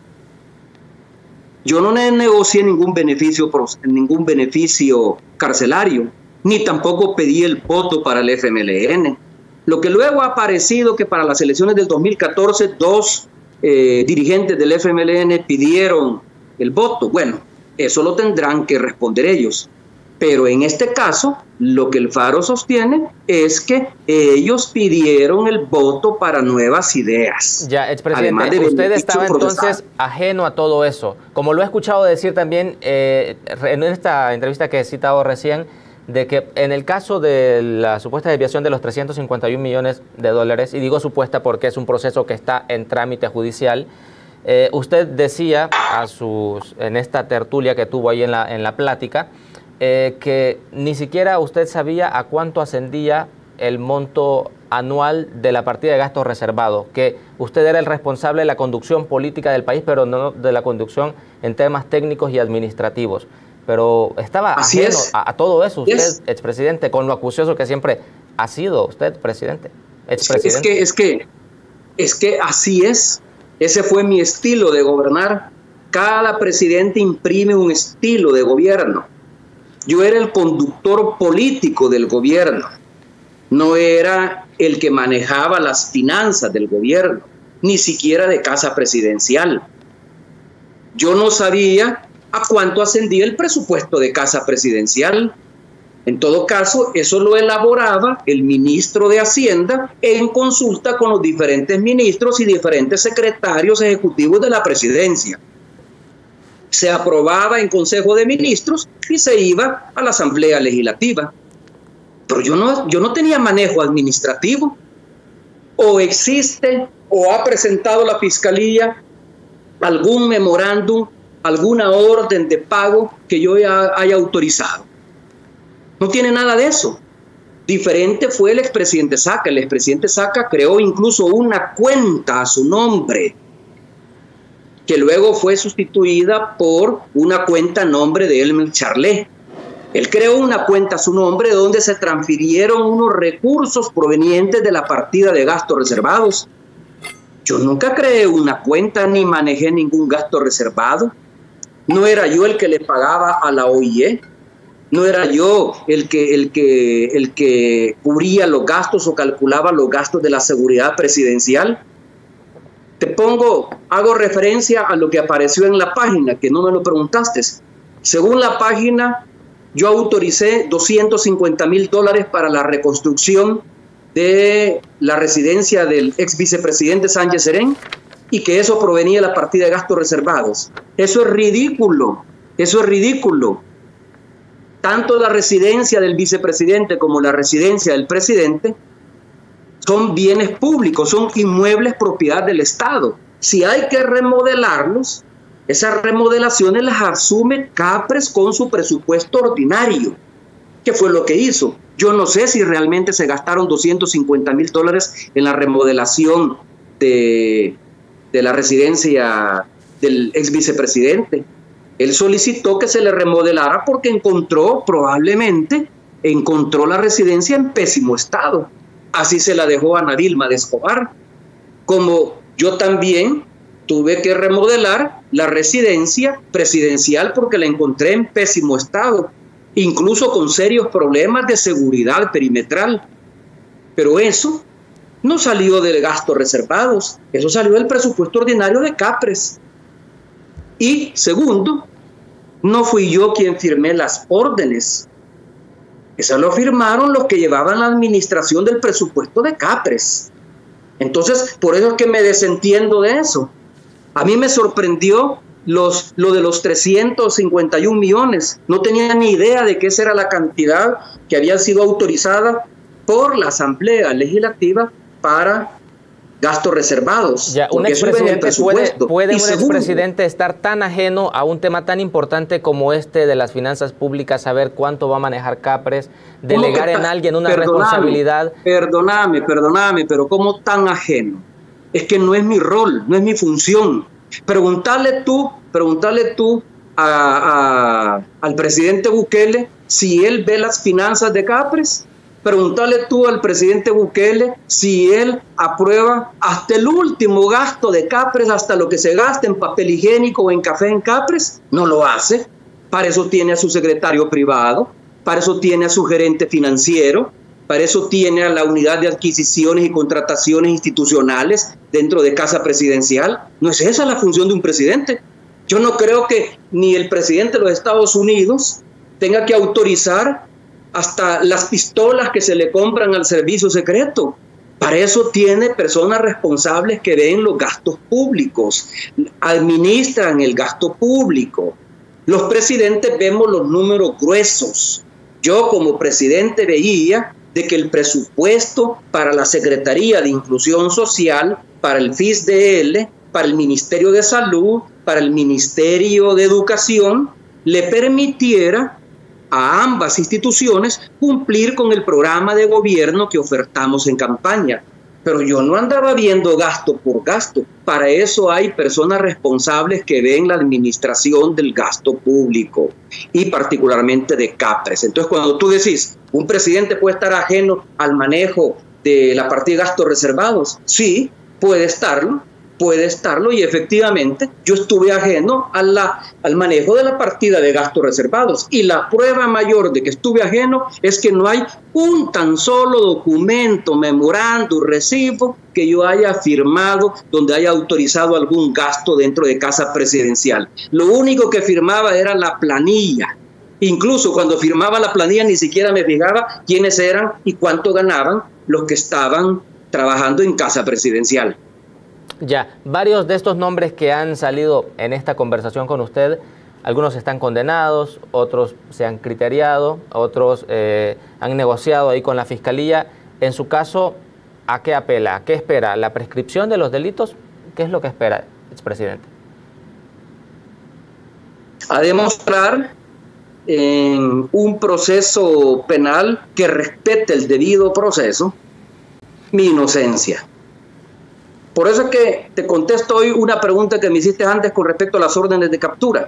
yo no negocié ningún beneficio carcelario, ni tampoco pedí el voto para el FMLN. Lo que luego ha aparecido que para las elecciones del 2014 dos dirigentes del FMLN pidieron el voto. Bueno, eso lo tendrán que responder ellos. Pero en este caso, lo que el Faro sostiene es que ellos pidieron el voto para nuevas ideas. Ya, expresidente, usted estaba entonces ajeno a todo eso. Como lo he escuchado decir también en esta entrevista que he citado recién, de que en el caso de la supuesta desviación de los 351 millones de dólares, y digo supuesta porque es un proceso que está en trámite judicial, usted decía en esta tertulia que tuvo ahí en la plática, que ni siquiera usted sabía a cuánto ascendía el monto anual de la partida de gastos reservado, que usted era el responsable de la conducción política del país, pero no de la conducción en temas técnicos y administrativos. Pero estaba ajeno a todo eso usted, expresidente, con lo acucioso que siempre ha sido usted, presidente, expresidente. Es que así es. Ese fue mi estilo de gobernar. Cada presidente imprime un estilo de gobierno. Yo era el conductor político del gobierno, no era el que manejaba las finanzas del gobierno, ni siquiera de Casa Presidencial. Yo no sabía a cuánto ascendía el presupuesto de Casa Presidencial. En todo caso, eso lo elaboraba el ministro de Hacienda en consulta con los diferentes ministros y diferentes secretarios ejecutivos de la presidencia. Se aprobaba en Consejo de Ministros y se iba a la Asamblea Legislativa. Pero yo no tenía manejo administrativo. O existe o ha presentado la Fiscalía algún memorándum, alguna orden de pago que yo haya autorizado. No tiene nada de eso. Diferente fue el expresidente Saca. El expresidente Saca creó incluso una cuenta a su nombre, que luego fue sustituida por una cuenta a nombre de Elmer Charlet. Él creó una cuenta a su nombre donde se transfirieron unos recursos provenientes de la partida de gastos reservados. Yo nunca creé una cuenta ni manejé ningún gasto reservado. No era yo el que le pagaba a la OIE. No era yo el que cubría los gastos o calculaba los gastos de la seguridad presidencial. Hago referencia a lo que apareció en la página, que no me lo preguntaste. Según la página, yo autoricé $250,000 para la reconstrucción de la residencia del ex vicepresidente Sánchez Serén, y que eso provenía de la partida de gastos reservados. Eso es ridículo, eso es ridículo. Tanto la residencia del vicepresidente como la residencia del presidente son bienes públicos, son inmuebles propiedad del Estado. Si hay que remodelarlos, esas remodelaciones las asume Capres con su presupuesto ordinario, que fue lo que hizo. Yo no sé si realmente se gastaron $250,000 en la remodelación de la residencia del ex vicepresidente. Él solicitó que se le remodelara porque probablemente encontró la residencia en pésimo estado. Así se la dejó a Ana Dilma de Escobar. Como yo también tuve que remodelar la residencia presidencial porque la encontré en pésimo estado, incluso con serios problemas de seguridad perimetral. Pero eso no salió de gastos reservados, eso salió del presupuesto ordinario de Capres. Y segundo, no fui yo quien firmé las órdenes. Esas lo firmaron los que llevaban la administración del presupuesto de Capres. Entonces, por eso es que me desentiendo de eso. A mí me sorprendió lo de los 351 millones. No tenía ni idea de que esa era la cantidad que había sido autorizada por la Asamblea Legislativa para gastos reservados. Ya, un expresidente ¿puede un expresidente estar tan ajeno a un tema tan importante como este de las finanzas públicas, saber cuánto va a manejar Capres, delegar en alguien una responsabilidad? Perdóname, pero ¿cómo tan ajeno? Es que no es mi rol, no es mi función. Pregúntale tú al presidente Bukele si él ve las finanzas de Capres. Pregúntale tú al presidente Bukele si él aprueba hasta el último gasto de Capres, hasta lo que se gasta en papel higiénico o en café en Capres. No lo hace. Para eso tiene a su secretario privado, para eso tiene a su gerente financiero, para eso tiene a la unidad de adquisiciones y contrataciones institucionales dentro de Casa Presidencial. No es esa la función de un presidente. Yo no creo que ni el presidente de los Estados Unidos tenga que autorizar hasta las pistolas que se le compran al servicio secreto. Para eso tiene personas responsables que ven los gastos públicos, administran el gasto público. Los presidentes vemos los números gruesos. Yo como presidente veía de que el presupuesto para la Secretaría de Inclusión Social, para el FISDL, para el Ministerio de Salud, para el Ministerio de Educación, le permitiera a ambas instituciones cumplir con el programa de gobierno que ofertamos en campaña. Pero yo no andaba viendo gasto por gasto. Para eso hay personas responsables que ven la administración del gasto público y particularmente de Capres. Entonces, cuando tú decís, ¿un presidente puede estar ajeno al manejo de la partida de gastos reservados? Sí, puede estarlo, y efectivamente yo estuve ajeno al manejo de la partida de gastos reservados, y la prueba mayor de que estuve ajeno es que no hay un tan solo documento, memorando, recibo que yo haya firmado donde haya autorizado algún gasto dentro de Casa Presidencial. Lo único que firmaba era la planilla. Incluso cuando firmaba la planilla ni siquiera me fijaba quiénes eran y cuánto ganaban los que estaban trabajando en Casa Presidencial. Ya, varios de estos nombres que han salido en esta conversación con usted, algunos están condenados, otros se han criteriado, otros han negociado ahí con la Fiscalía. En su caso, ¿a qué apela? ¿A qué espera? ¿La prescripción de los delitos? ¿Qué es lo que espera, expresidente? A demostrar en un proceso penal que respete el debido proceso mi inocencia. Por eso es que te contesto hoy una pregunta que me hiciste antes con respecto a las órdenes de captura.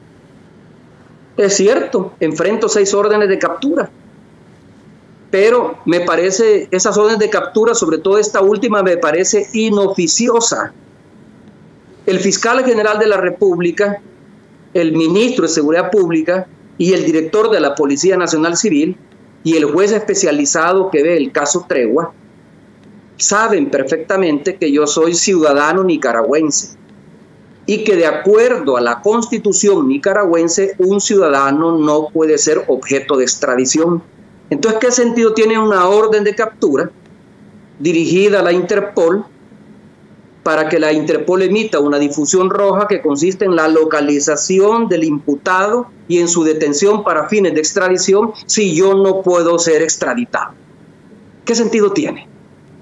Es cierto, enfrento 6 órdenes de captura, pero me parece, esas órdenes de captura, sobre todo esta última, me parece inoficiosa. El fiscal general de la República, el ministro de Seguridad Pública y el director de la Policía Nacional Civil y el juez especializado que ve el caso Tregua saben perfectamente que yo soy ciudadano nicaragüense y que de acuerdo a la Constitución nicaragüense un ciudadano no puede ser objeto de extradición. Entonces, ¿qué sentido tiene una orden de captura dirigida a la Interpol para que la Interpol emita una difusión roja que consiste en la localización del imputado y en su detención para fines de extradición si yo no puedo ser extraditado? ¿Qué sentido tiene?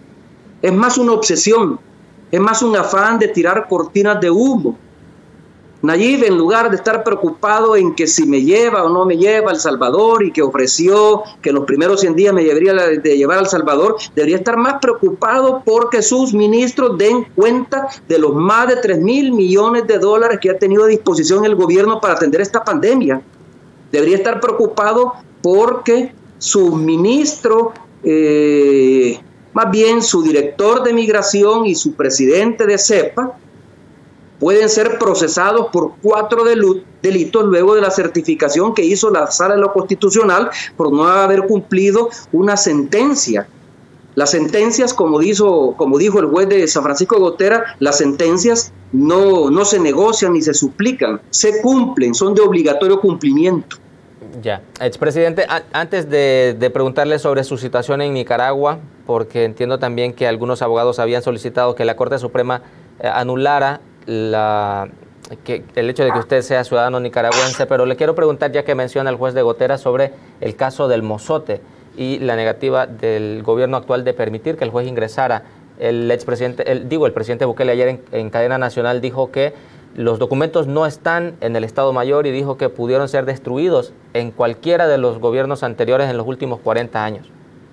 Es más una obsesión, es más un afán de tirar cortinas de humo. Nayib, en lugar de estar preocupado en que si me lleva o no me lleva a El Salvador y que ofreció que en los primeros 100 días me debería de llevar a El Salvador, debería estar más preocupado porque sus ministros den cuenta de los más de 3.000 millones de dólares que ha tenido a disposición el gobierno para atender esta pandemia. Debería estar preocupado porque su ministro, más bien su director de migración y su presidente de CEPA, pueden ser procesados por 4 delitos luego de la certificación que hizo la Sala de lo Constitucional por no haber cumplido una sentencia. Las sentencias, como dijo el juez de San Francisco de Gotera, las sentencias no se negocian ni se suplican, se cumplen, son de obligatorio cumplimiento. Ya, expresidente, antes de preguntarle sobre su situación en Nicaragua, porque entiendo también que algunos abogados habían solicitado que la Corte Suprema anulara el hecho de que usted sea ciudadano nicaragüense, pero le quiero preguntar, ya que menciona el juez de Gotera, sobre el caso del Mozote y la negativa del gobierno actual de permitir que el juez ingresara. El presidente Bukele ayer en cadena nacional dijo que los documentos no están en el Estado Mayor y dijo que pudieron ser destruidos en cualquiera de los gobiernos anteriores en los últimos 40 años.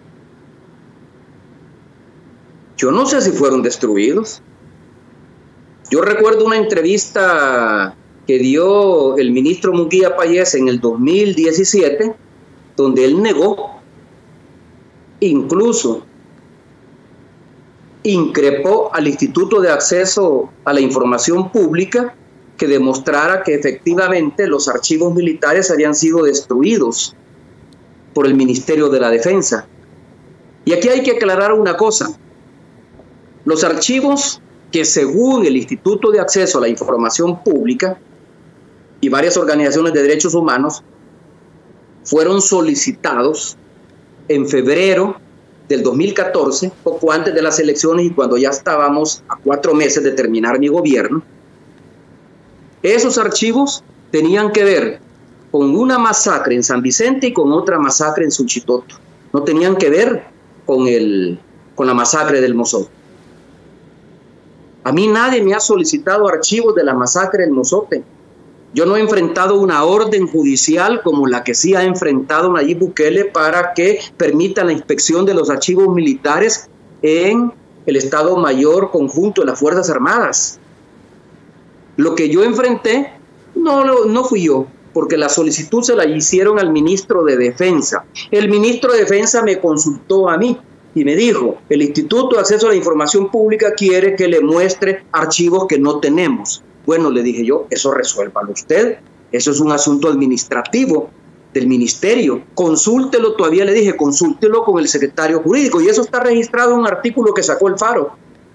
Yo no sé si fueron destruidos. Yo recuerdo una entrevista que dio el ministro Munguía Payés en el 2017, donde él negó, incluso increpó al Instituto de Acceso a la Información Pública que demostrara que efectivamente los archivos militares habían sido destruidos por el Ministerio de la Defensa. Y aquí hay que aclarar una cosa. Los archivos que según el Instituto de Acceso a la Información Pública y varias organizaciones de derechos humanos fueron solicitados en febrero del 2014, poco antes de las elecciones y cuando ya estábamos a 4 meses de terminar mi gobierno. Esos archivos tenían que ver con una masacre en San Vicente y con otra masacre en Suchitoto. No tenían que ver con la masacre del Mozote. A mí nadie me ha solicitado archivos de la masacre del Mozote. Yo no he enfrentado una orden judicial como la que sí ha enfrentado Nayib Bukele para que permita la inspección de los archivos militares en el Estado Mayor Conjunto de las Fuerzas Armadas. Lo que yo enfrenté no fui yo, porque la solicitud se la hicieron al ministro de Defensa. El ministro de Defensa me consultó a mí y me dijo, el Instituto de Acceso a la Información Pública quiere que le muestre archivos que no tenemos. Bueno, le dije yo, eso resuélvalo usted, eso es un asunto administrativo del ministerio. Consúltelo, todavía le dije, consúltelo con el secretario jurídico, y eso está registrado en un artículo que sacó el Faro.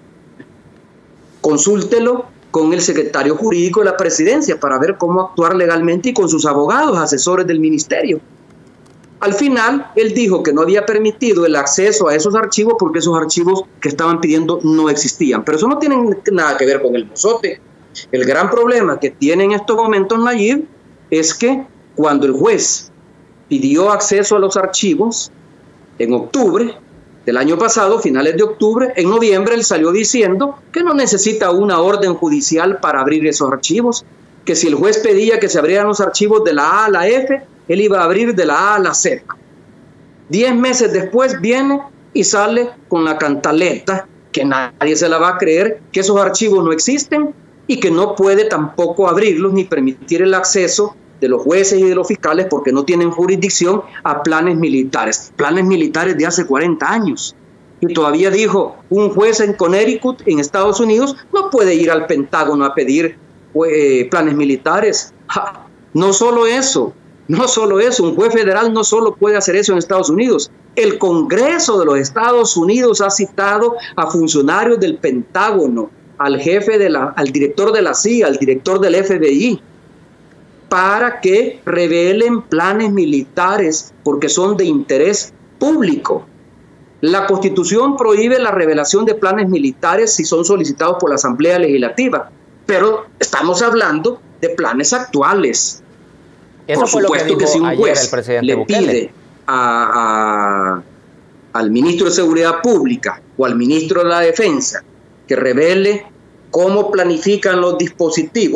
Consúltelo con el secretario jurídico de la presidencia para ver cómo actuar legalmente y con sus abogados, asesores del ministerio. Al final, él dijo que no había permitido el acceso a esos archivos porque esos archivos que estaban pidiendo no existían. Pero eso no tiene nada que ver con el Mozote. El gran problema que tiene en estos momentos Nayib es que cuando el juez pidió acceso a los archivos en octubre del año pasado, finales de octubre, en noviembre él salió diciendo que no necesita una orden judicial para abrir esos archivos, que si el juez pedía que se abrieran los archivos de la A a la F, él iba a abrir de la A a la Z. 10 meses después viene y sale con la cantaleta, que nadie se la va a creer, que esos archivos no existen y que no puede tampoco abrirlos ni permitir el acceso de los jueces y de los fiscales porque no tienen jurisdicción a planes militares de hace 40 años. Y todavía dijo, un juez en Connecticut, en Estados Unidos, no puede ir al Pentágono a pedir planes militares. No solo eso, un juez federal no solo puede hacer eso en Estados Unidos. El Congreso de los Estados Unidos ha citado a funcionarios del Pentágono, al director de la CIA, al director del FBI, para que revelen planes militares porque son de interés público. La Constitución prohíbe la revelación de planes militares si son solicitados por la Asamblea Legislativa, pero estamos hablando de planes actuales. Eso por fue supuesto lo que que si un juez el presidente le Bukele pide al ministro de Seguridad Pública o al ministro de la Defensa que revele cómo planifican los dispositivos,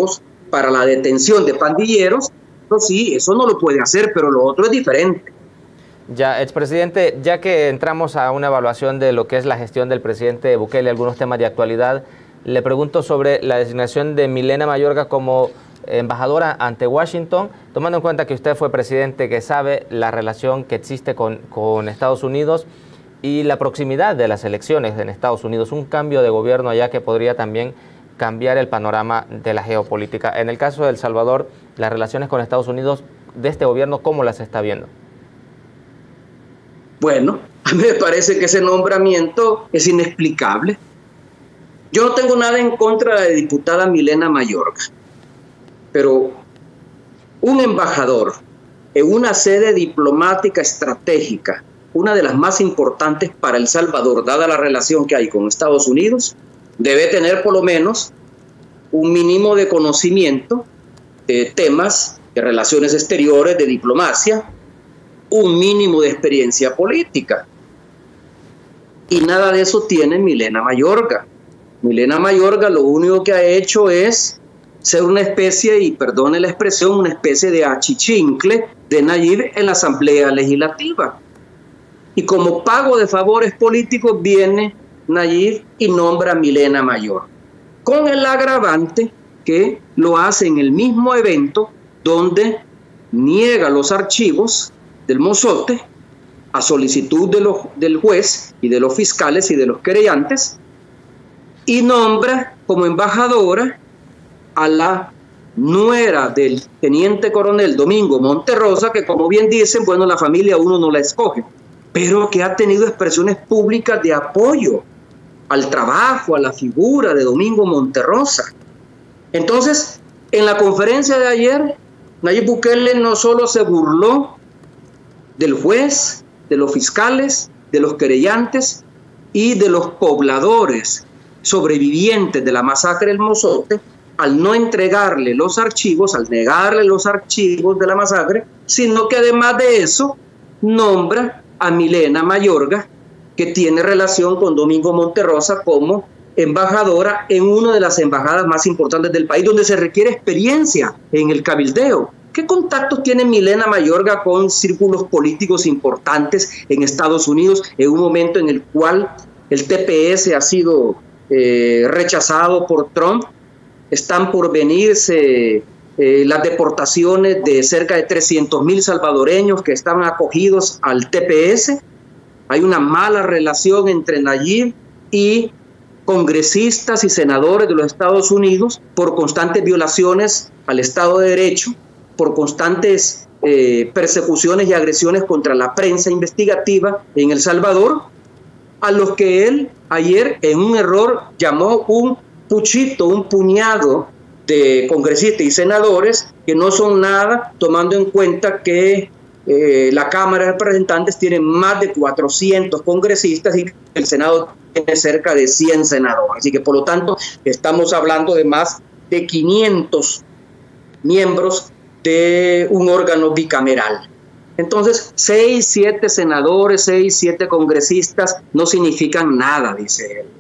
para la detención de pandilleros, eso sí, eso no lo puede hacer, pero lo otro es diferente. Ya, expresidente, ya que entramos a una evaluación de lo que es la gestión del presidente Bukele, algunos temas de actualidad, le pregunto sobre la designación de Milena Mayorga como embajadora ante Washington, tomando en cuenta que usted fue presidente, que sabe la relación que existe con Estados Unidos y la proximidad de las elecciones en Estados Unidos, un cambio de gobierno allá que podría también cambiar el panorama de la geopolítica. En el caso de El Salvador, las relaciones con Estados Unidos de este gobierno, ¿cómo las está viendo? Bueno, a mí me parece que ese nombramiento es inexplicable. Yo no tengo nada en contra de la diputada Milena Mayorga, pero un embajador en una sede diplomática estratégica, una de las más importantes para El Salvador, dada la relación que hay con Estados Unidos, debe tener por lo menos un mínimo de conocimiento de temas de relaciones exteriores, de diplomacia, un mínimo de experiencia política. Y nada de eso tiene Milena Mayorga. Milena Mayorga lo único que ha hecho es ser una especie, y perdone la expresión, una especie de achichincle de Nayib en la Asamblea Legislativa. Y como pago de favores políticos viene Nayib y nombra a Milena Mayorga, con el agravante que lo hace en el mismo evento donde niega los archivos del Mozote a solicitud del juez y de los fiscales y de los querellantes, y nombra como embajadora a la nuera del teniente coronel Domingo Monterrosa, que como bien dicen, bueno, la familia uno no la escoge, pero que ha tenido expresiones públicas de apoyo al trabajo, a la figura de Domingo Monterrosa. Entonces, en la conferencia de ayer, Nayib Bukele no solo se burló del juez, de los fiscales, de los querellantes y de los pobladores sobrevivientes de la masacre del Mozote, al no entregarle los archivos, al negarle los archivos de la masacre, sino que además de eso nombra a Milena Mayorga, que tiene relación con Domingo Monterrosa como embajadora en una de las embajadas más importantes del país, donde se requiere experiencia en el cabildeo. ¿Qué contactos tiene Milena Mayorga con círculos políticos importantes en Estados Unidos en un momento en el cual el TPS ha sido rechazado por Trump? Están por venirse las deportaciones de cerca de 300,000 salvadoreños que estaban acogidos al TPS. Hay una mala relación entre Nayib y congresistas y senadores de los Estados Unidos por constantes violaciones al Estado de Derecho, por constantes persecuciones y agresiones contra la prensa investigativa en El Salvador, a los que él ayer en un error llamó un puchito, un puñado de congresistas y senadores que no son nada, tomando en cuenta que la Cámara de Representantes tiene más de 400 congresistas y el Senado tiene cerca de 100 senadores. Así que, por lo tanto, estamos hablando de más de 500 miembros de un órgano bicameral. Entonces, 6, 7 senadores, 6, 7 congresistas no significan nada, dice él.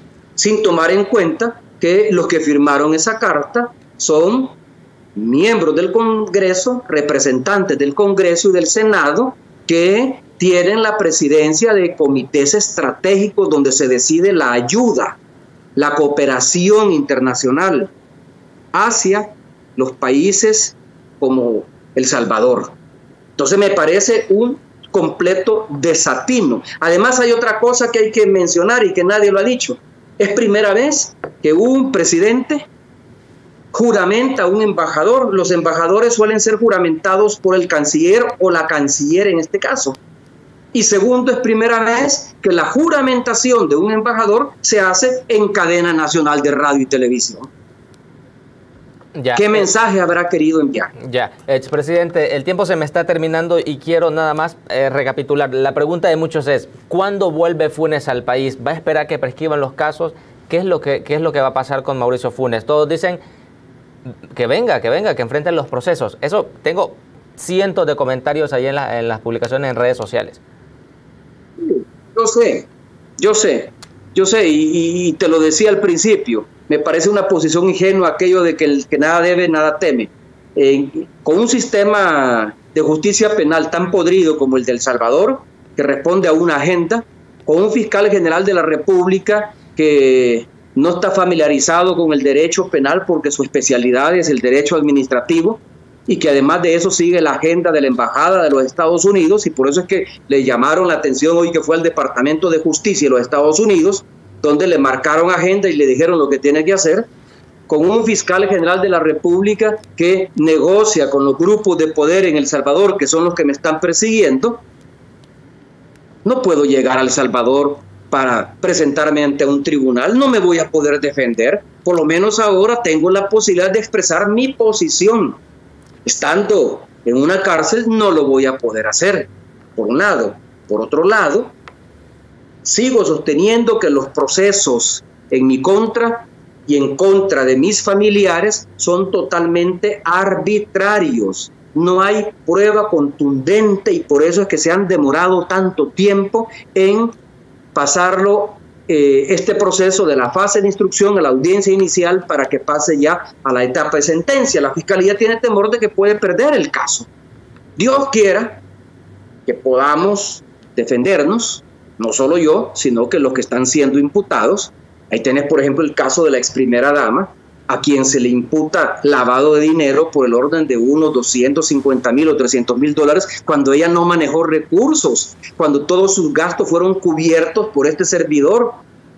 Sin tomar en cuenta que los que firmaron esa carta son miembros del Congreso, representantes del Congreso y del Senado, que tienen la presidencia de comités estratégicos donde se decide la ayuda, la cooperación internacional hacia los países como El Salvador. Entonces me parece un completo desatino. Además hay otra cosa que hay que mencionar y que nadie lo ha dicho. Es primera vez que un presidente juramenta a un embajador. Los embajadores suelen ser juramentados por el canciller o la canciller en este caso. Y segundo, es primera vez que la juramentación de un embajador se hace en cadena nacional de radio y televisión. Ya. ¿Qué mensaje habrá querido enviar? Ya, expresidente, el tiempo se me está terminando y quiero nada más recapitular. La pregunta de muchos es, ¿cuándo vuelve Funes al país? ¿Va a esperar que prescriban los casos? ¿Qué es lo que va a pasar con Mauricio Funes? Todos dicen que venga, que enfrenten los procesos. Eso, tengo cientos de comentarios ahí en las publicaciones en redes sociales. Yo sé, y te lo decía al principio. me parece una posición ingenua aquello de que el que nada debe, nada teme. Con un sistema de justicia penal tan podrido como el de El Salvador, que responde a una agenda, con un fiscal general de la República que no está familiarizado con el derecho penal porque su especialidad es el derecho administrativo, y que además de eso sigue la agenda de la Embajada de los Estados Unidos, y por eso es que le llamaron la atención hoy que fue al Departamento de Justicia de los Estados Unidos, donde le marcaron agenda y le dijeron lo que tiene que hacer, con un fiscal general de la República que negocia con los grupos de poder en El Salvador, que son los que me están persiguiendo. No puedo llegar a El Salvador para presentarme ante un tribunal, no me voy a poder defender. Por lo menos ahora tengo la posibilidad de expresar mi posición. Estando en una cárcel no lo voy a poder hacer, por un lado. Por otro lado, sigo sosteniendo que los procesos en mi contra y en contra de mis familiares son totalmente arbitrarios. No hay prueba contundente y por eso es que se han demorado tanto tiempo en pasarlo, este proceso de la fase de instrucción a la audiencia inicial para que pase ya a la etapa de sentencia. La Fiscalía tiene temor de que puede perder el caso. Dios quiera que podamos defendernos, no solo yo, sino que los que están siendo imputados. Ahí tenés, por ejemplo, el caso de la ex primera dama, a quien se le imputa lavado de dinero por el orden de unos 250,000 o 300,000 dólares, cuando ella no manejó recursos, cuando todos sus gastos fueron cubiertos por este servidor,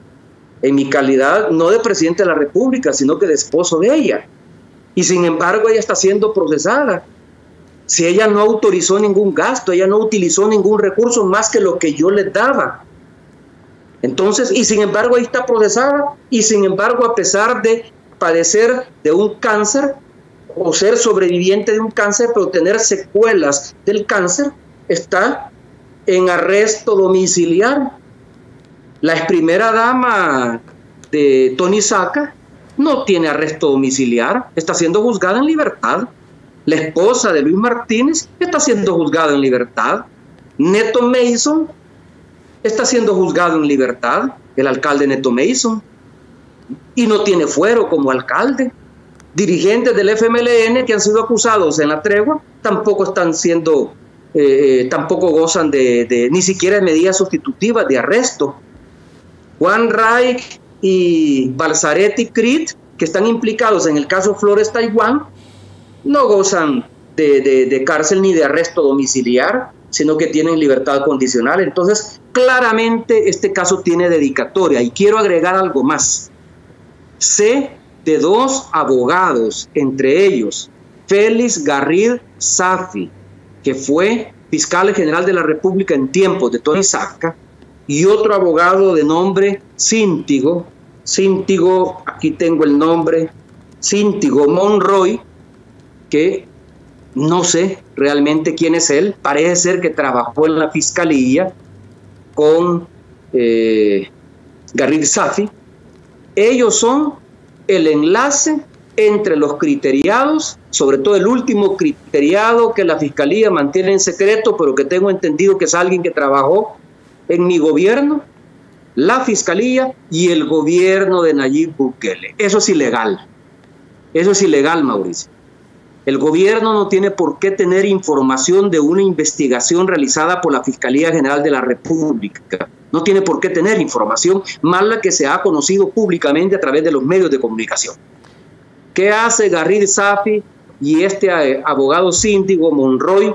en mi calidad no de presidente de la República, sino que de esposo de ella. Y sin embargo ella está siendo procesada. Si ella no autorizó ningún gasto, ella no utilizó ningún recurso más que lo que yo les daba. Entonces, y sin embargo ahí está procesada, y sin embargo a pesar de padecer de un cáncer o ser sobreviviente de un cáncer, pero tener secuelas del cáncer, está en arresto domiciliario. La ex primera dama de Tony Saca no tiene arresto domiciliario, está siendo juzgada en libertad. La esposa de Luis Martínez está siendo juzgada en libertad. Neto Mason está siendo juzgado en libertad, el alcalde Neto Mason, y no tiene fuero como alcalde. Dirigentes del FMLN que han sido acusados en la tregua tampoco están siendo, tampoco gozan de ni siquiera de medidas sustitutivas de arresto. Juan Reich y Balzaretti Crit, que están implicados en el caso Flores Taiwán, no gozan de cárcel ni de arresto domiciliario, sino que tienen libertad condicional. Entonces, claramente este caso tiene dedicatoria. Y quiero agregar algo más. Sé de dos abogados, entre ellos Félix Garrid Safi, que fue fiscal general de la República en tiempos de Tony Saca, y otro abogado de nombre Cíntigo, aquí tengo el nombre, Cíntigo Monroy, que no sé realmente quién es él, parece ser que trabajó en la fiscalía con Garrid Safi. Ellos son el enlace entre los criteriados, sobre todo el último criteriado que la fiscalía mantiene en secreto, pero que tengo entendido que es alguien que trabajó en mi gobierno, la fiscalía y el gobierno de Nayib Bukele. Eso es ilegal. Eso es ilegal, Mauricio. El gobierno no tiene por qué tener información de una investigación realizada por la Fiscalía General de la República. No tiene por qué tener información más la que se ha conocido públicamente a través de los medios de comunicación. ¿Qué hace Garrid Safi y este abogado Cíntigo Monroy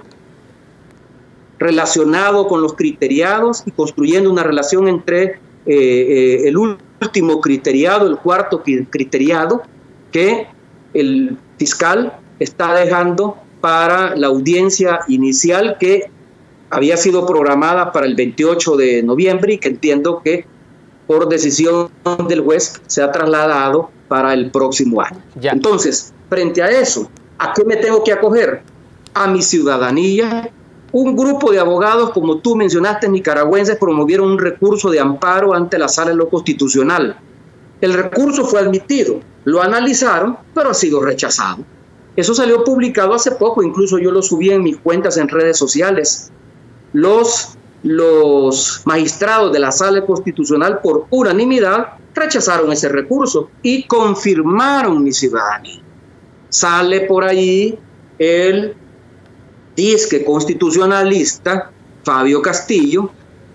relacionado con los criteriados y construyendo una relación entre el último criteriado, el cuarto criteriado, que el fiscal está dejando para la audiencia inicial que había sido programada para el 28 de noviembre y que entiendo que por decisión del juez se ha trasladado para el próximo año? Ya. Entonces, frente a eso, ¿a qué me tengo que acoger? A mi ciudadanía. Un grupo de abogados, como tú mencionaste, nicaragüenses, promovieron un recurso de amparo ante la Sala de lo Constitucional. El recurso fue admitido, lo analizaron, pero ha sido rechazado. Eso salió publicado hace poco, incluso yo lo subí en mis cuentas en redes sociales. Los magistrados de la Sala Constitucional, por unanimidad, rechazaron ese recurso y confirmaron mi ciudadanía. Sale por ahí el disque constitucionalista Fabio Castillo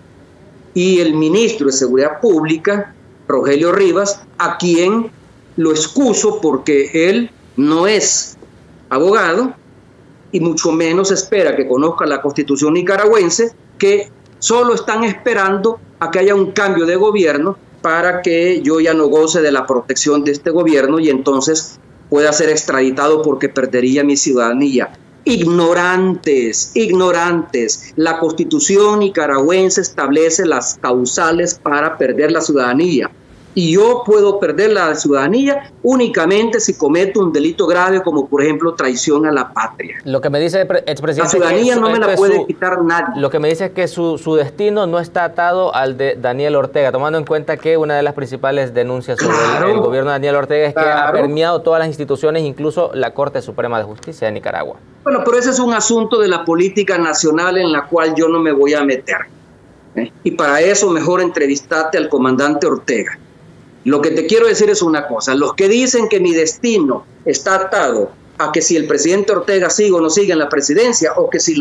y el ministro de Seguridad Pública, Rogelio Rivas, a quien lo excuso porque él no es abogado y mucho menos espera que conozca la Constitución nicaragüense, que solo están esperando a que haya un cambio de gobierno para que yo ya no goce de la protección de este gobierno y entonces pueda ser extraditado porque perdería mi ciudadanía. Ignorantes, ignorantes. La Constitución nicaragüense establece las causales para perder la ciudadanía. Y yo puedo perder la ciudadanía únicamente si cometo un delito grave como por ejemplo traición a la patria. Lo que me dice el expresidente... La ciudadanía no me la puede quitar nadie. Lo que me dice es que su destino no está atado al de Daniel Ortega, tomando en cuenta que una de las principales denuncias sobre el gobierno de Daniel Ortega es que ha permeado todas las instituciones, incluso la Corte Suprema de Justicia de Nicaragua. Bueno, pero ese es un asunto de la política nacional en la cual yo no me voy a meter. Y para eso mejor entrevistate al comandante Ortega. Lo que te quiero decir es una cosa: los que dicen que mi destino está atado a que si el presidente Ortega sigue o no sigue en la presidencia, o que si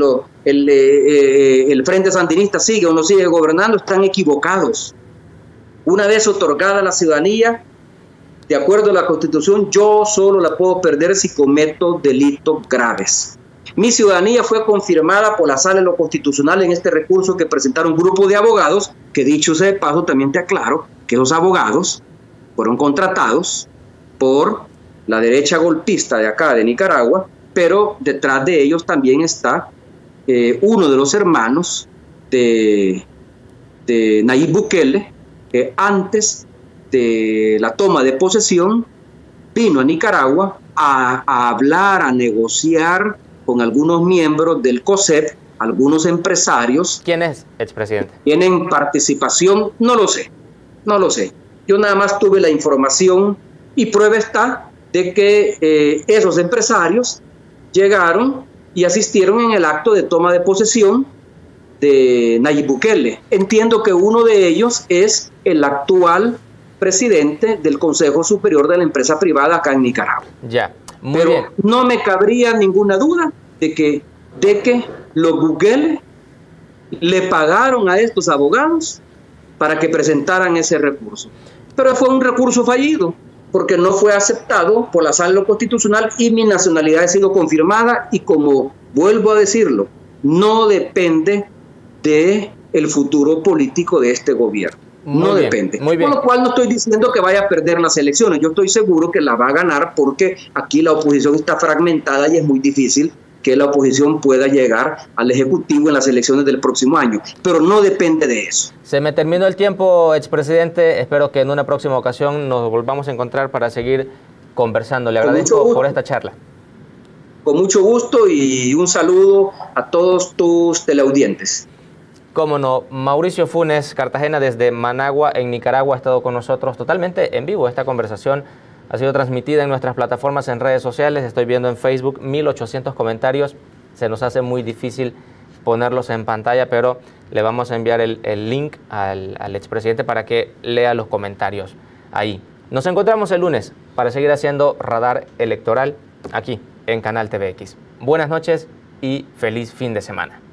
el Frente Sandinista sigue o no sigue gobernando, están equivocados. Una vez otorgada la ciudadanía, de acuerdo a la Constitución, yo solo la puedo perder si cometo delitos graves. Mi ciudadanía fue confirmada por la Sala de lo Constitucional en este recurso que presentaron un grupo de abogados, que dicho sea de paso, también te aclaro que esos abogados fueron contratados por la derecha golpista de acá, de Nicaragua, pero detrás de ellos también está uno de los hermanos de Nayib Bukele, que antes de la toma de posesión vino a Nicaragua a hablar, a negociar con algunos miembros del COSEP, algunos empresarios. ¿Quién es, expresidente? Tienen participación, no lo sé. Yo nada más tuve la información y prueba está de que esos empresarios llegaron y asistieron en el acto de toma de posesión de Nayib Bukele. Entiendo que uno de ellos es el actual presidente del Consejo Superior de la Empresa Privada acá en Nicaragua. Ya, muy Pero bien. No me cabría ninguna duda de que los Bukele le pagaron a estos abogados para que presentaran ese recurso. Pero fue un recurso fallido, porque no fue aceptado por la Sala Constitucional y mi nacionalidad ha sido confirmada y, como vuelvo a decirlo, no depende del futuro político de este gobierno. No depende. Muy bien. Por lo cual no estoy diciendo que vaya a perder las elecciones. Yo estoy seguro que la va a ganar porque aquí la oposición está fragmentada y es muy difícil que la oposición pueda llegar al Ejecutivo en las elecciones del próximo año. Pero no depende de eso. Se me terminó el tiempo, expresidente. Espero que en una próxima ocasión nos volvamos a encontrar para seguir conversando. Le agradezco por esta charla. Con mucho gusto y un saludo a todos tus teleaudientes. Cómo no, Mauricio Funes, Cartagena, desde Managua, en Nicaragua, ha estado con nosotros totalmente en vivo. Esta conversación ha sido transmitida en nuestras plataformas en redes sociales. Estoy viendo en Facebook 1800 comentarios. Se nos hace muy difícil ponerlos en pantalla, pero le vamos a enviar el link al expresidente para que lea los comentarios ahí. Nos encontramos el lunes para seguir haciendo Radar Electoral aquí en Canal TVX. Buenas noches y feliz fin de semana.